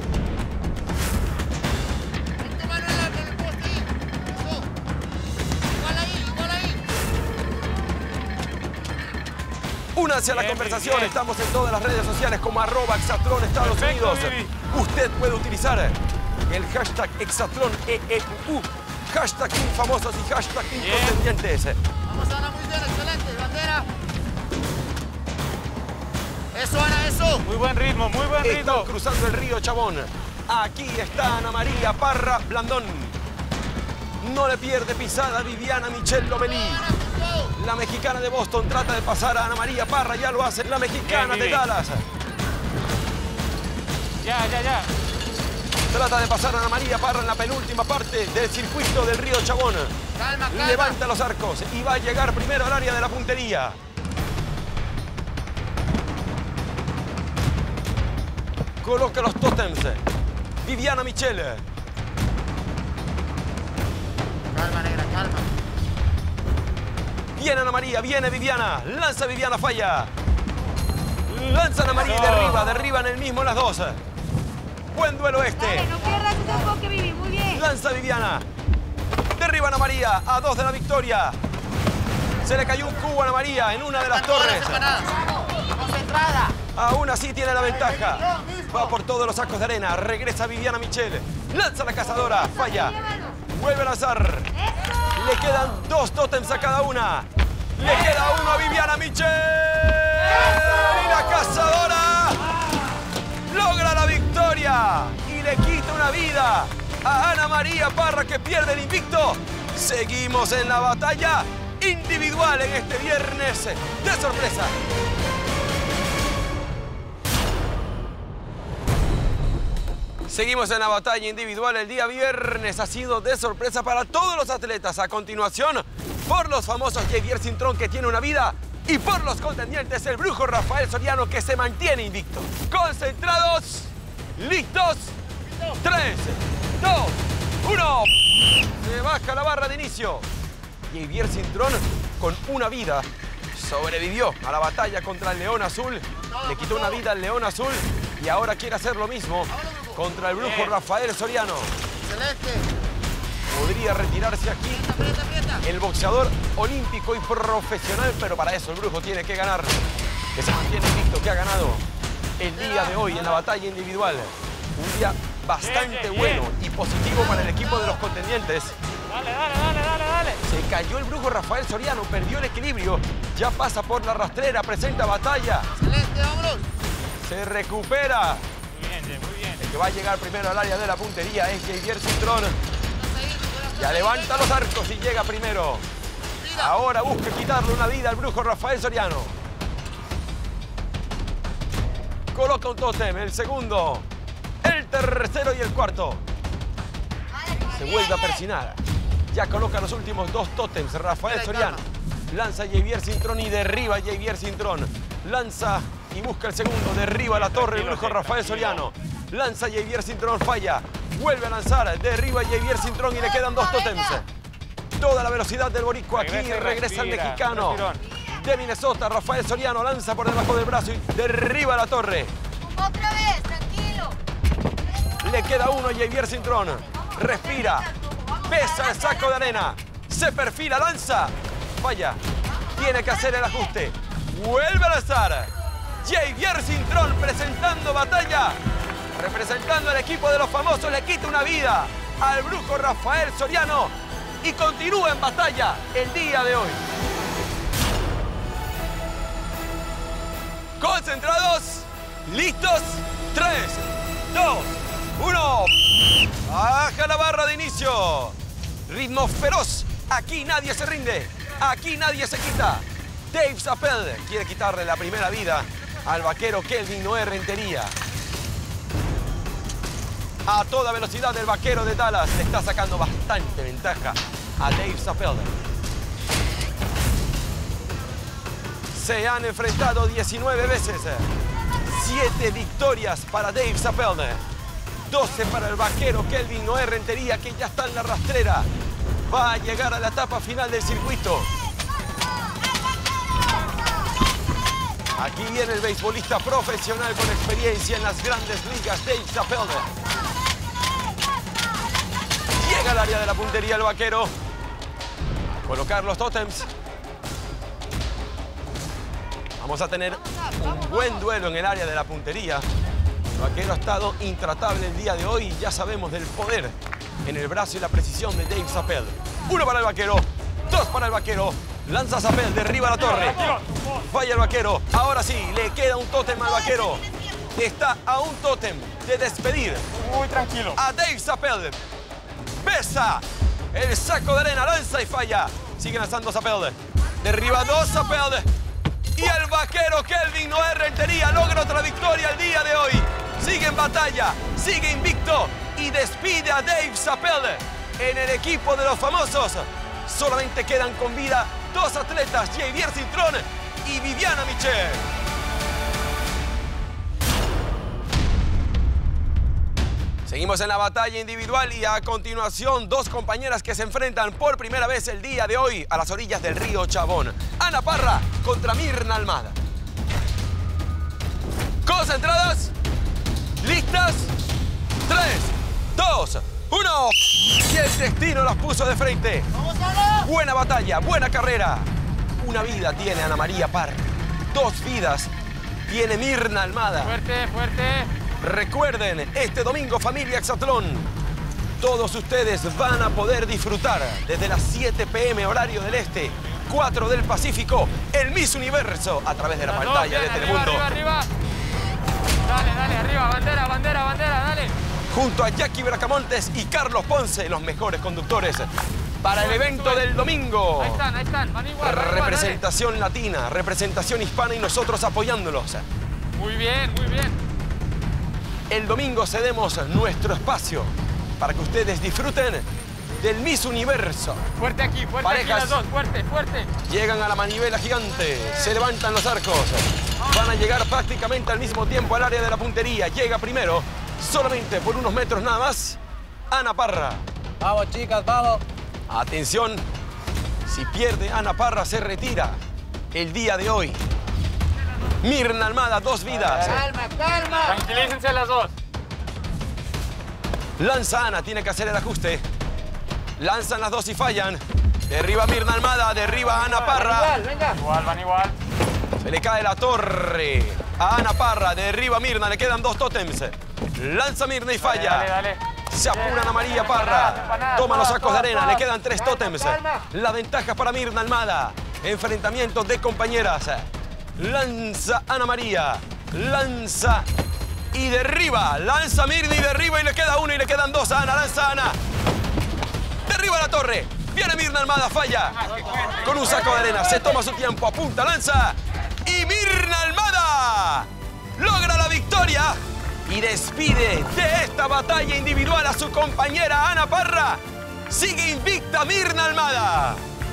Únanse a la conversación, bien. Estamos en todas las redes sociales como @Exatlón Estados Perfecto, Unidos. Vivi. Usted puede utilizar el hashtag Exatlón EEU, hashtag Infamosos y hashtag Incontendientes. Vamos, Ana, muy bien, excelente. Bandera. Eso, Ana, eso. Muy buen ritmo, muy buen Están ritmo. cruzando el río Chabón. Aquí está Ana María Parra Blandón. No le pierde pisada Viviana Michel Lomelí. La mexicana de Boston trata de pasar a Ana María Parra, ya lo hace la mexicana Bien, de Vivi. Dallas. Ya. Trata de pasar a Ana María Parra en la penúltima parte del circuito del río Chabón. Calma, calma. Levanta los arcos y va a llegar primero al área de la puntería. Coloca los tótems. Viviana Michel. Calma, negra, calma. Viene Ana María, viene Viviana. Lanza Viviana, falla. Lanza Ana María y Eso. derriban el mismo las dos. Buen duelo este. Dale, no pierdas ese enfoque, Vivi. Muy bien. Lanza Viviana. Derriban a María a 2 de la victoria. Se le cayó un cubo a Ana María en una de las torres. Concentrada. Aún así tiene la ventaja. Va por todos los sacos de arena. Regresa Viviana Michel. Lanza la cazadora. Falla. Vuelve a lanzar. Le quedan 2 tótems a cada una. Le queda uno a Viviana Michel. Y la cazadora logra la victoria. Y le quita una vida a Ana María Parra, que pierde el invicto. Seguimos en la batalla individual en este viernes de sorpresa. Seguimos en la batalla individual. El día viernes ha sido de sorpresa para todos los atletas. A continuación, por los famosos Javier Cintrón, que tiene una vida, y por los contendientes, el brujo Rafael Soriano, que se mantiene invicto. Concentrados, listos, 3, 2, 1. Se baja la barra de inicio. Javier Cintrón, con una vida, sobrevivió a la batalla contra el León Azul. Le quitó una vida al León Azul y ahora quiere hacer lo mismo contra el brujo Bien. Rafael Soriano. Excelente. Podría retirarse aquí Aprieta, aprieta. el boxeador olímpico y profesional, pero para eso el brujo tiene que ganar. Que se mantiene invicto, que ha ganado el día de hoy en la batalla individual. Un día bastante Bien, bueno bien. y positivo para el equipo de los contendientes. Dale. Se cayó el brujo Rafael Soriano, perdió el equilibrio. Ya pasa por la rastrera, presenta batalla. Excelente, vámonos. Se recupera. Muy bien. El que va a llegar primero al área de la puntería es Javier Cintrón. Ya levanta los arcos y llega primero. Ahora busca quitarle una vida al brujo Rafael Soriano. Coloca un tótem, el segundo, el tercero y el cuarto. Se vuelve a persinar. Ya coloca los últimos 2 tótems, Rafael Soriano. Lanza Javier Cintrón y derriba a Javier Cintrón. Lanza y busca el segundo, derriba la torre el brujo Rafael Soriano. Lanza Javier Cintrón, falla. Vuelve a lanzar, derriba a Javier Cintrón y le quedan 2 tótems. Toda la velocidad del boricua aquí, regresa el mexicano. De Minnesota, Rafael Soriano lanza por debajo del brazo y derriba la torre. Otra vez, tranquilo. Le queda uno a Javier Cintrón. Respira. Pesa el saco de arena. Se perfila, lanza. Falla. Tiene que hacer el ajuste. Vuelve a lanzar. Javier Cintrón presentando batalla. Representando al equipo de los famosos, le quita una vida al brujo Rafael Soriano y continúa en batalla el día de hoy. Concentrados, listos, 3, 2, 1. Baja la barra de inicio. Ritmo feroz. Aquí nadie se rinde. Aquí nadie se quita. Dave Chappelle quiere quitarle la primera vida al vaquero Kelvin Noé Rentería. A toda velocidad el vaquero de Dallas le está sacando bastante ventaja a Dave Chappelle. Se han enfrentado 19 veces. 7 victorias para Dave Chappelle. 12 para el vaquero Kelvin Noé Rentería, que ya está en la rastrera. Va a llegar a la etapa final del circuito. Aquí viene el beisbolista profesional con experiencia en las grandes ligas, Dave Chappelle. Llega al área de la puntería el vaquero. Colocar los tótems. Vamos a tener un buen duelo en el área de la puntería. El vaquero ha estado intratable el día de hoy y ya sabemos del poder en el brazo y la precisión de Dave Chappelle. 1 para el vaquero, 2 para el vaquero. Lanza Chappelle, derriba la torre. Falla el vaquero. Ahora sí, le queda un tótem al vaquero. Está a un tótem de despedir. Muy tranquilo. A Dave Chappelle. Besa el saco de arena, lanza y falla. Sigue lanzando Chappelle. Derriba 2 Chappelle. Y el vaquero Kelvin Noé Rentería logra otra victoria el día de hoy. Sigue en batalla, sigue invicto y despide a Dave Chappelle en el equipo de los famosos. Solamente quedan con vida 2 atletas, Javier Cintrón y Viviana Michel. Seguimos en la batalla individual y a continuación 2 compañeras que se enfrentan por primera vez el día de hoy a las orillas del río Chabón. Ana Parra contra Mirna Almada. Concentradas, listas, 3, 2, 1. Y el destino las puso de frente. Buena batalla, buena carrera. Una vida tiene Ana María Parra. 2 vidas tiene Mirna Almada. Fuerte, fuerte. Recuerden, este domingo Familia Exatlón, todos ustedes van a poder disfrutar desde las 7 p.m. horario del Este, 4 del Pacífico, el Miss Universo a través de la pantalla de Telemundo. Arriba, arriba. Dale, dale, arriba, bandera, bandera, bandera, dale. Junto a Jackie Bracamontes y Carlos Ponce, los mejores conductores para el evento del domingo. Ahí están, van igual. Representación latina, representación hispana y nosotros apoyándolos. Muy bien, muy bien. El domingo cedemos nuestro espacio para que ustedes disfruten del Miss Universo. Fuerte aquí, fuerte Parejas aquí las 2, fuerte, fuerte. Llegan a la manivela gigante, se levantan los arcos. Van a llegar prácticamente al mismo tiempo al área de la puntería. Llega primero, solamente por unos metros nada más, Ana Parra. Vamos, chicas, vamos. Atención, si pierde Ana Parra se retira el día de hoy. Mirna Almada, 2 vidas. Calma, calma. Tranquilícense las 2. Lanza Ana, tiene que hacer el ajuste. Lanzan las 2 y fallan. Derriba Mirna Almada, derriba Ana Parra. Igual, venga. Igual, van igual. Se le cae la torre a Ana Parra, derriba Mirna, le quedan 2 tótems. Lanza Mirna y falla. Dale, dale. Se apura Ana María Parra. Toma los sacos de arena, le quedan 3 tótems. La ventaja para Mirna Almada. Enfrentamiento de compañeras. Lanza Ana María. Lanza y derriba. Lanza Mirna y derriba y le queda 1 y le quedan 2 a Ana. Lanza Ana. Derriba la torre. Viene Mirna Almada, falla. Con un saco de arena, se toma su tiempo, apunta, lanza. Y Mirna Almada logra la victoria y despide de esta batalla individual a su compañera Ana Parra. Sigue invicta Mirna Almada.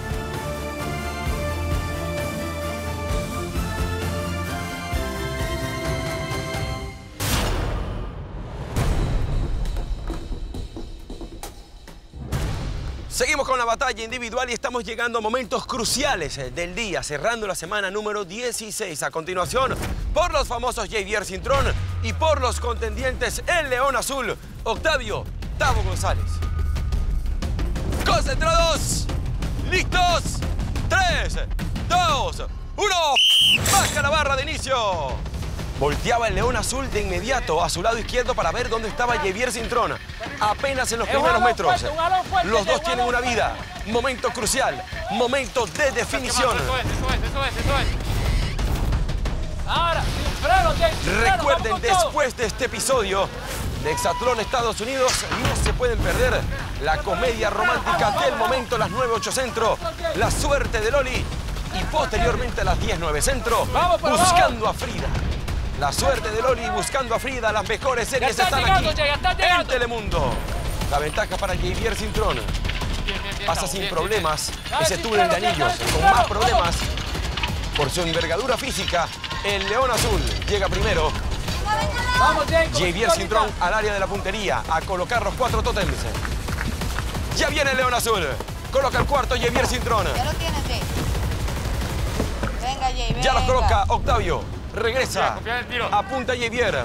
Seguimos con la batalla individual y estamos llegando a momentos cruciales del día, cerrando la semana número 16. A continuación, por los famosos Javier Cintrón y por los contendientes El León Azul, Octavio Tavo González. Concentrados, listos, 3, 2, 1, baja la barra de inicio. Volteaba el León Azul de inmediato a su lado izquierdo para ver dónde estaba Javier Cintrón. Apenas en los primeros metros. Los dos tienen una vida. Momento crucial. Momento de definición. Eso es. Ahora, freno, Recuerden, después de este episodio, de Exatlón, Estados Unidos. No se pueden perder la comedia romántica del momento, las 9:08 centro, La suerte de Loli. Y posteriormente a las 10:09 centro, Buscando a Frida. La suerte de Loli, Buscando a Frida. Las mejores series están aquí en Telemundo. La ventaja para Javier Cintrón. Pasa sin problemas ese túnel de anillos. Con más problemas por su envergadura física, el León Azul llega primero. Javier Cintrón al área de la puntería a colocar los 4 tótems. Ya viene el León Azul. Coloca el cuarto Javier Cintrón. Ya lo tienes, Jay. Venga, Jay, venga. Ya los coloca Octavio. Regresa. Apunta Javier.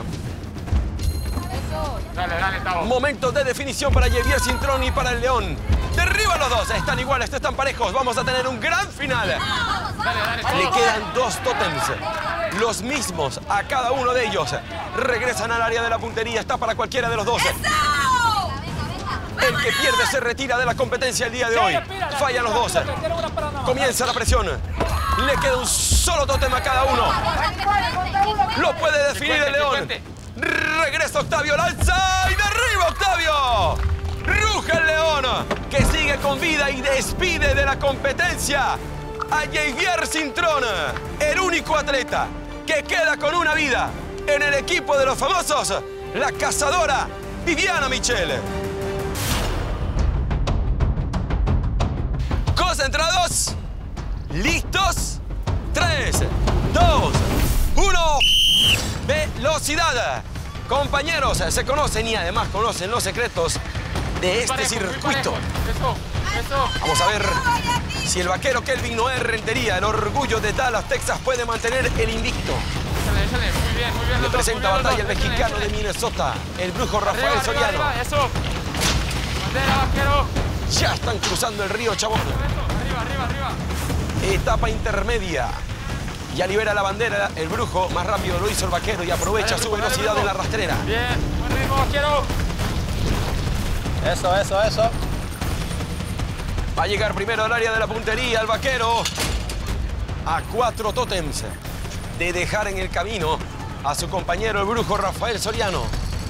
Dale, Tavo. Momento de definición para Javier Cintrón y para el León. Derriba los dos. Están iguales, están parejos. Vamos a tener un gran final. Dale, Le quedan 2 tótems. Los mismos a cada uno de ellos. Regresan al área de la puntería. Está para cualquiera de los dos. El que pierde se retira de la competencia el día de hoy. Fallan los dos. Comienza la presión. Le queda un solo tótem a cada uno. Lo puede definir el León. Regresa Octavio, lanza y derriba Octavio. Ruge el León, que sigue con vida y despide de la competencia a Javier Cintrón, el único atleta que queda con una vida en el equipo de los famosos, la cazadora Viviana Michel. Concentrados, listos, 3, 2, 1, velocidad. Compañeros, se conocen y además conocen los secretos de este circuito. Eso. Vamos a ver si el vaquero Kelvin Noé Rentería, el orgullo de Dallas, Texas, puede mantener el invicto. Échale. Muy bien. Le presenta batalla el mexicano de Minnesota, el brujo Rafael Soriano. Eso. Bandera, vaquero. Ya están cruzando el río Chabón. Arriba. Etapa intermedia. Ya libera la bandera el brujo. Más rápido lo hizo el vaquero y aprovecha su velocidad en la rastrera. Bien, buen ritmo, vaquero. Eso. Va a llegar primero al área de la puntería el vaquero. A 4 tótems de dejar en el camino a su compañero el brujo Rafael Soriano.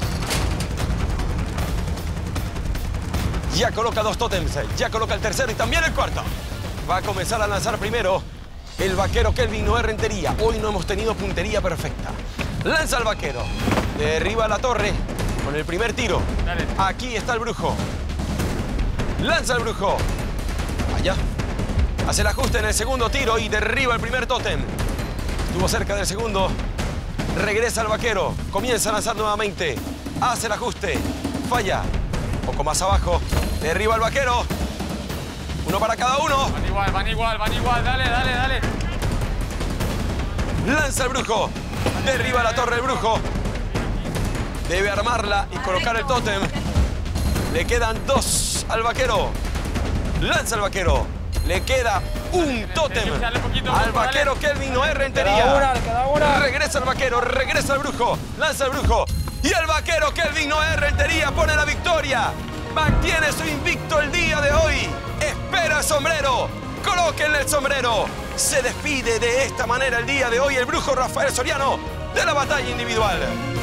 Ya coloca 2 tótems, ya coloca el tercero y también el cuarto. Va a comenzar a lanzar primero el vaquero Kelvin Noé Rentería. Hoy no hemos tenido puntería perfecta. Lanza el vaquero. Derriba la torre con el primer tiro. Dale. Aquí está el brujo. Lanza el brujo. Allá. Hace el ajuste en el segundo tiro y derriba el primer tótem. Estuvo cerca del segundo. Regresa el vaquero. Comienza a lanzar nuevamente. Hace el ajuste. Falla. Un poco más abajo. Derriba el vaquero. Uno para cada uno. Van igual. Dale. Lanza el brujo. Derriba la torre el brujo. Debe armarla y colocar el tótem. Le quedan 2 al vaquero. Lanza el vaquero. Le queda un tótem al vaquero Kelvin Noé Rentería. Queda una. Regresa el vaquero, regresa el brujo. Lanza el brujo. Y el vaquero Kelvin Noé Rentería pone la victoria. Mantiene su invicto el día de hoy. Espera el sombrero. Colóquenle el sombrero. Se despide de esta manera el día de hoy el brujo Rafael Soriano de la batalla individual.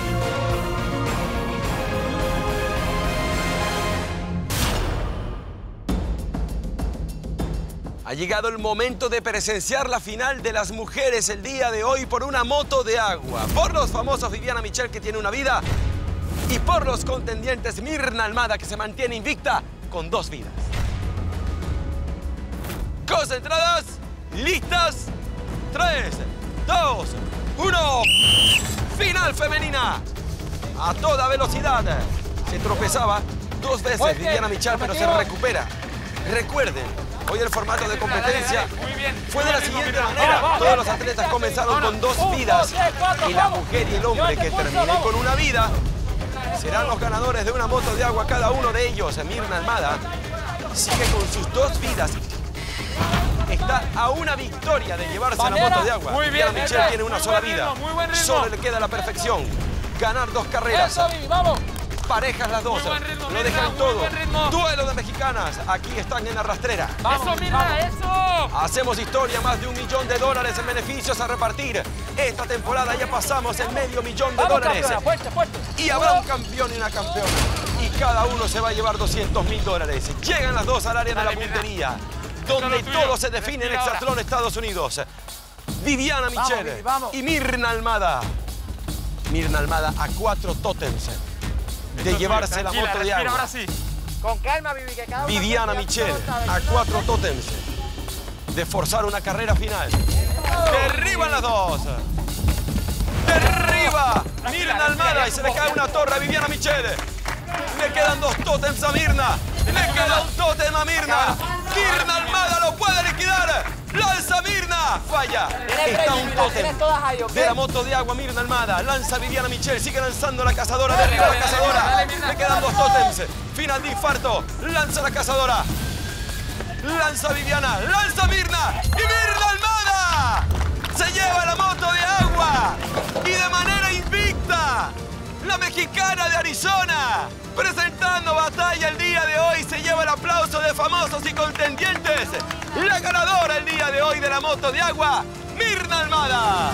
Ha llegado el momento de presenciar la final de las mujeres el día de hoy por una moto de agua. Por los famosos Viviana Michel, que tiene una vida, y por los contendientes Mirna Almada, que se mantiene invicta con 2 vidas. Concentradas, listas, 3, 2, 1. Final femenina. A toda velocidad. Se tropezaba 2 veces Viviana Michel, pero se recupera. Recuerden, hoy el formato de competencia fue de la siguiente manera. Todos los atletas comenzaron con 2 vidas y la mujer y el hombre que terminen con una vida serán los ganadores de una moto de agua cada uno de ellos. Mirna Almada sigue con sus 2 vidas. Está a una victoria de llevarse la moto de agua. Muy bien, Michel tiene una sola vida. Solo le queda la perfección. Ganar 2 carreras. Eso, Vivi, vamos. Parejas las 2. Lo dejan todo. Duelo de mexicanas. Aquí están en la rastrera. ¡Eso, Mirna, eso! Hacemos historia, más de $1 millón en beneficios a repartir. Esta temporada ya pasamos el $500,000. Vamos, campeona, fuerte. Y habrá un campeón y una campeona. Y cada uno se va a llevar $200.000. Llegan las dos al área de la puntería, donde todo se define en Hexatlón, Estados Unidos. Viviana Michele y Mirna Almada. Mirna Almada a 4 tótems de llevarse la moto de agua. Ahora sí. Con calma, Vivi, que cada uno... Viviana Michele a 4 tótems de forzar una carrera final. Derriban las dos. Derriba Mirna Almada y se le cae una torre a Viviana Michele. Le quedan 2 tótems a Mirna. Le queda un tótem a Mirna. Mirna Almada lo puede liquidar. ¡Lanza Mirna! Falla. Está un tótem de la moto de agua. Mirna Almada lanza a Viviana Michele. Sigue lanzando la cazadora. Derriba la cazadora. Le quedan 2 tótems. Final de infarto. Lanza la cazadora. Lanza Viviana. Lanza Mirna. Y Mirna Almada se lleva la moto de agua. Y de manera invicta, la mexicana de Arizona, presentando batalla el día de hoy, se lleva el aplauso de famosos y contendientes. La ganadora el día de hoy de la moto de agua, Mirna Almada.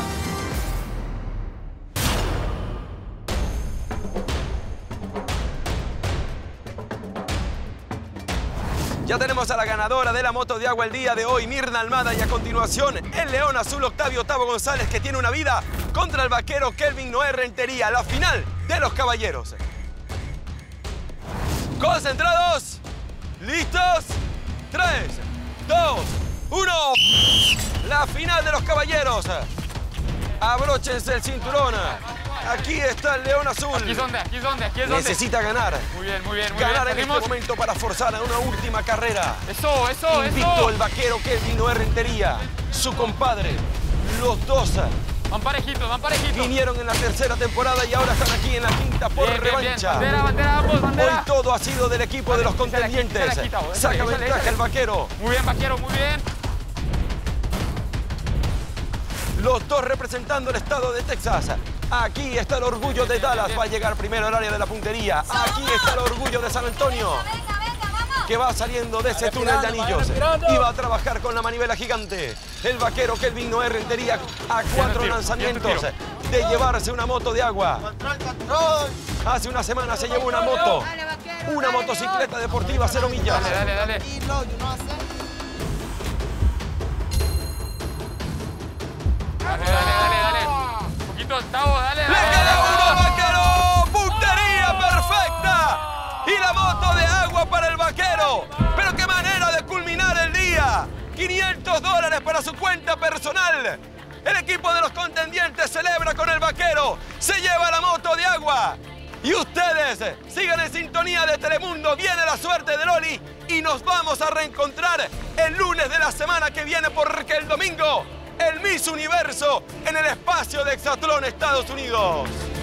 Ya tenemos a la ganadora de la moto de agua el día de hoy, Mirna Almada, y a continuación el León Azul Octavio Tavo González, que tiene una vida contra el vaquero Kelvin Noé Rentería, la final de los caballeros. Concentrados, listos, 3, 2, 1. La final de los caballeros. Abróchense el cinturón. Aquí está el León Azul. Aquí es donde. Necesita ganar. Muy bien. Ganar en este momento para forzar a una última carrera. Eso. Invicto el vaquero Kelvin Noé Rentería, su compadre. Los dos Van parejitos. vinieron en la tercera temporada y ahora están aquí en la quinta por revancha. Bien. Bandera, ambos, bandera. Hoy todo ha sido del equipo de los contendientes. Saca ventaja el vaquero. Muy bien, vaquero, muy bien. Los dos representando el estado de Texas. Aquí está el orgullo de Dallas. Va a llegar primero al área de la puntería. Aquí está el orgullo de San Antonio, que va saliendo de ese túnel de anillos y va a trabajar con la manivela gigante. El vaquero Kelvin Noé Rentería a 4 lanzamientos de llevarse una moto de agua. Hace una semana se llevó una moto, una motocicleta deportiva 0 millas. Dale. Dale. Un poquito, Tavo, dale. ¡Le queda uno, vaquero! ¡Puntería perfecta! Y la moto de agua para el vaquero. ¡Pero qué manera de culminar el día! $500 para su cuenta personal. El equipo de los contendientes celebra con el vaquero. Se lleva la moto de agua. Y ustedes sigan en sintonía de Telemundo. Viene la suerte de Loli y nos vamos a reencontrar el lunes de la semana que viene, porque el domingo el Miss Universo en el espacio de Hexatlón, Estados Unidos.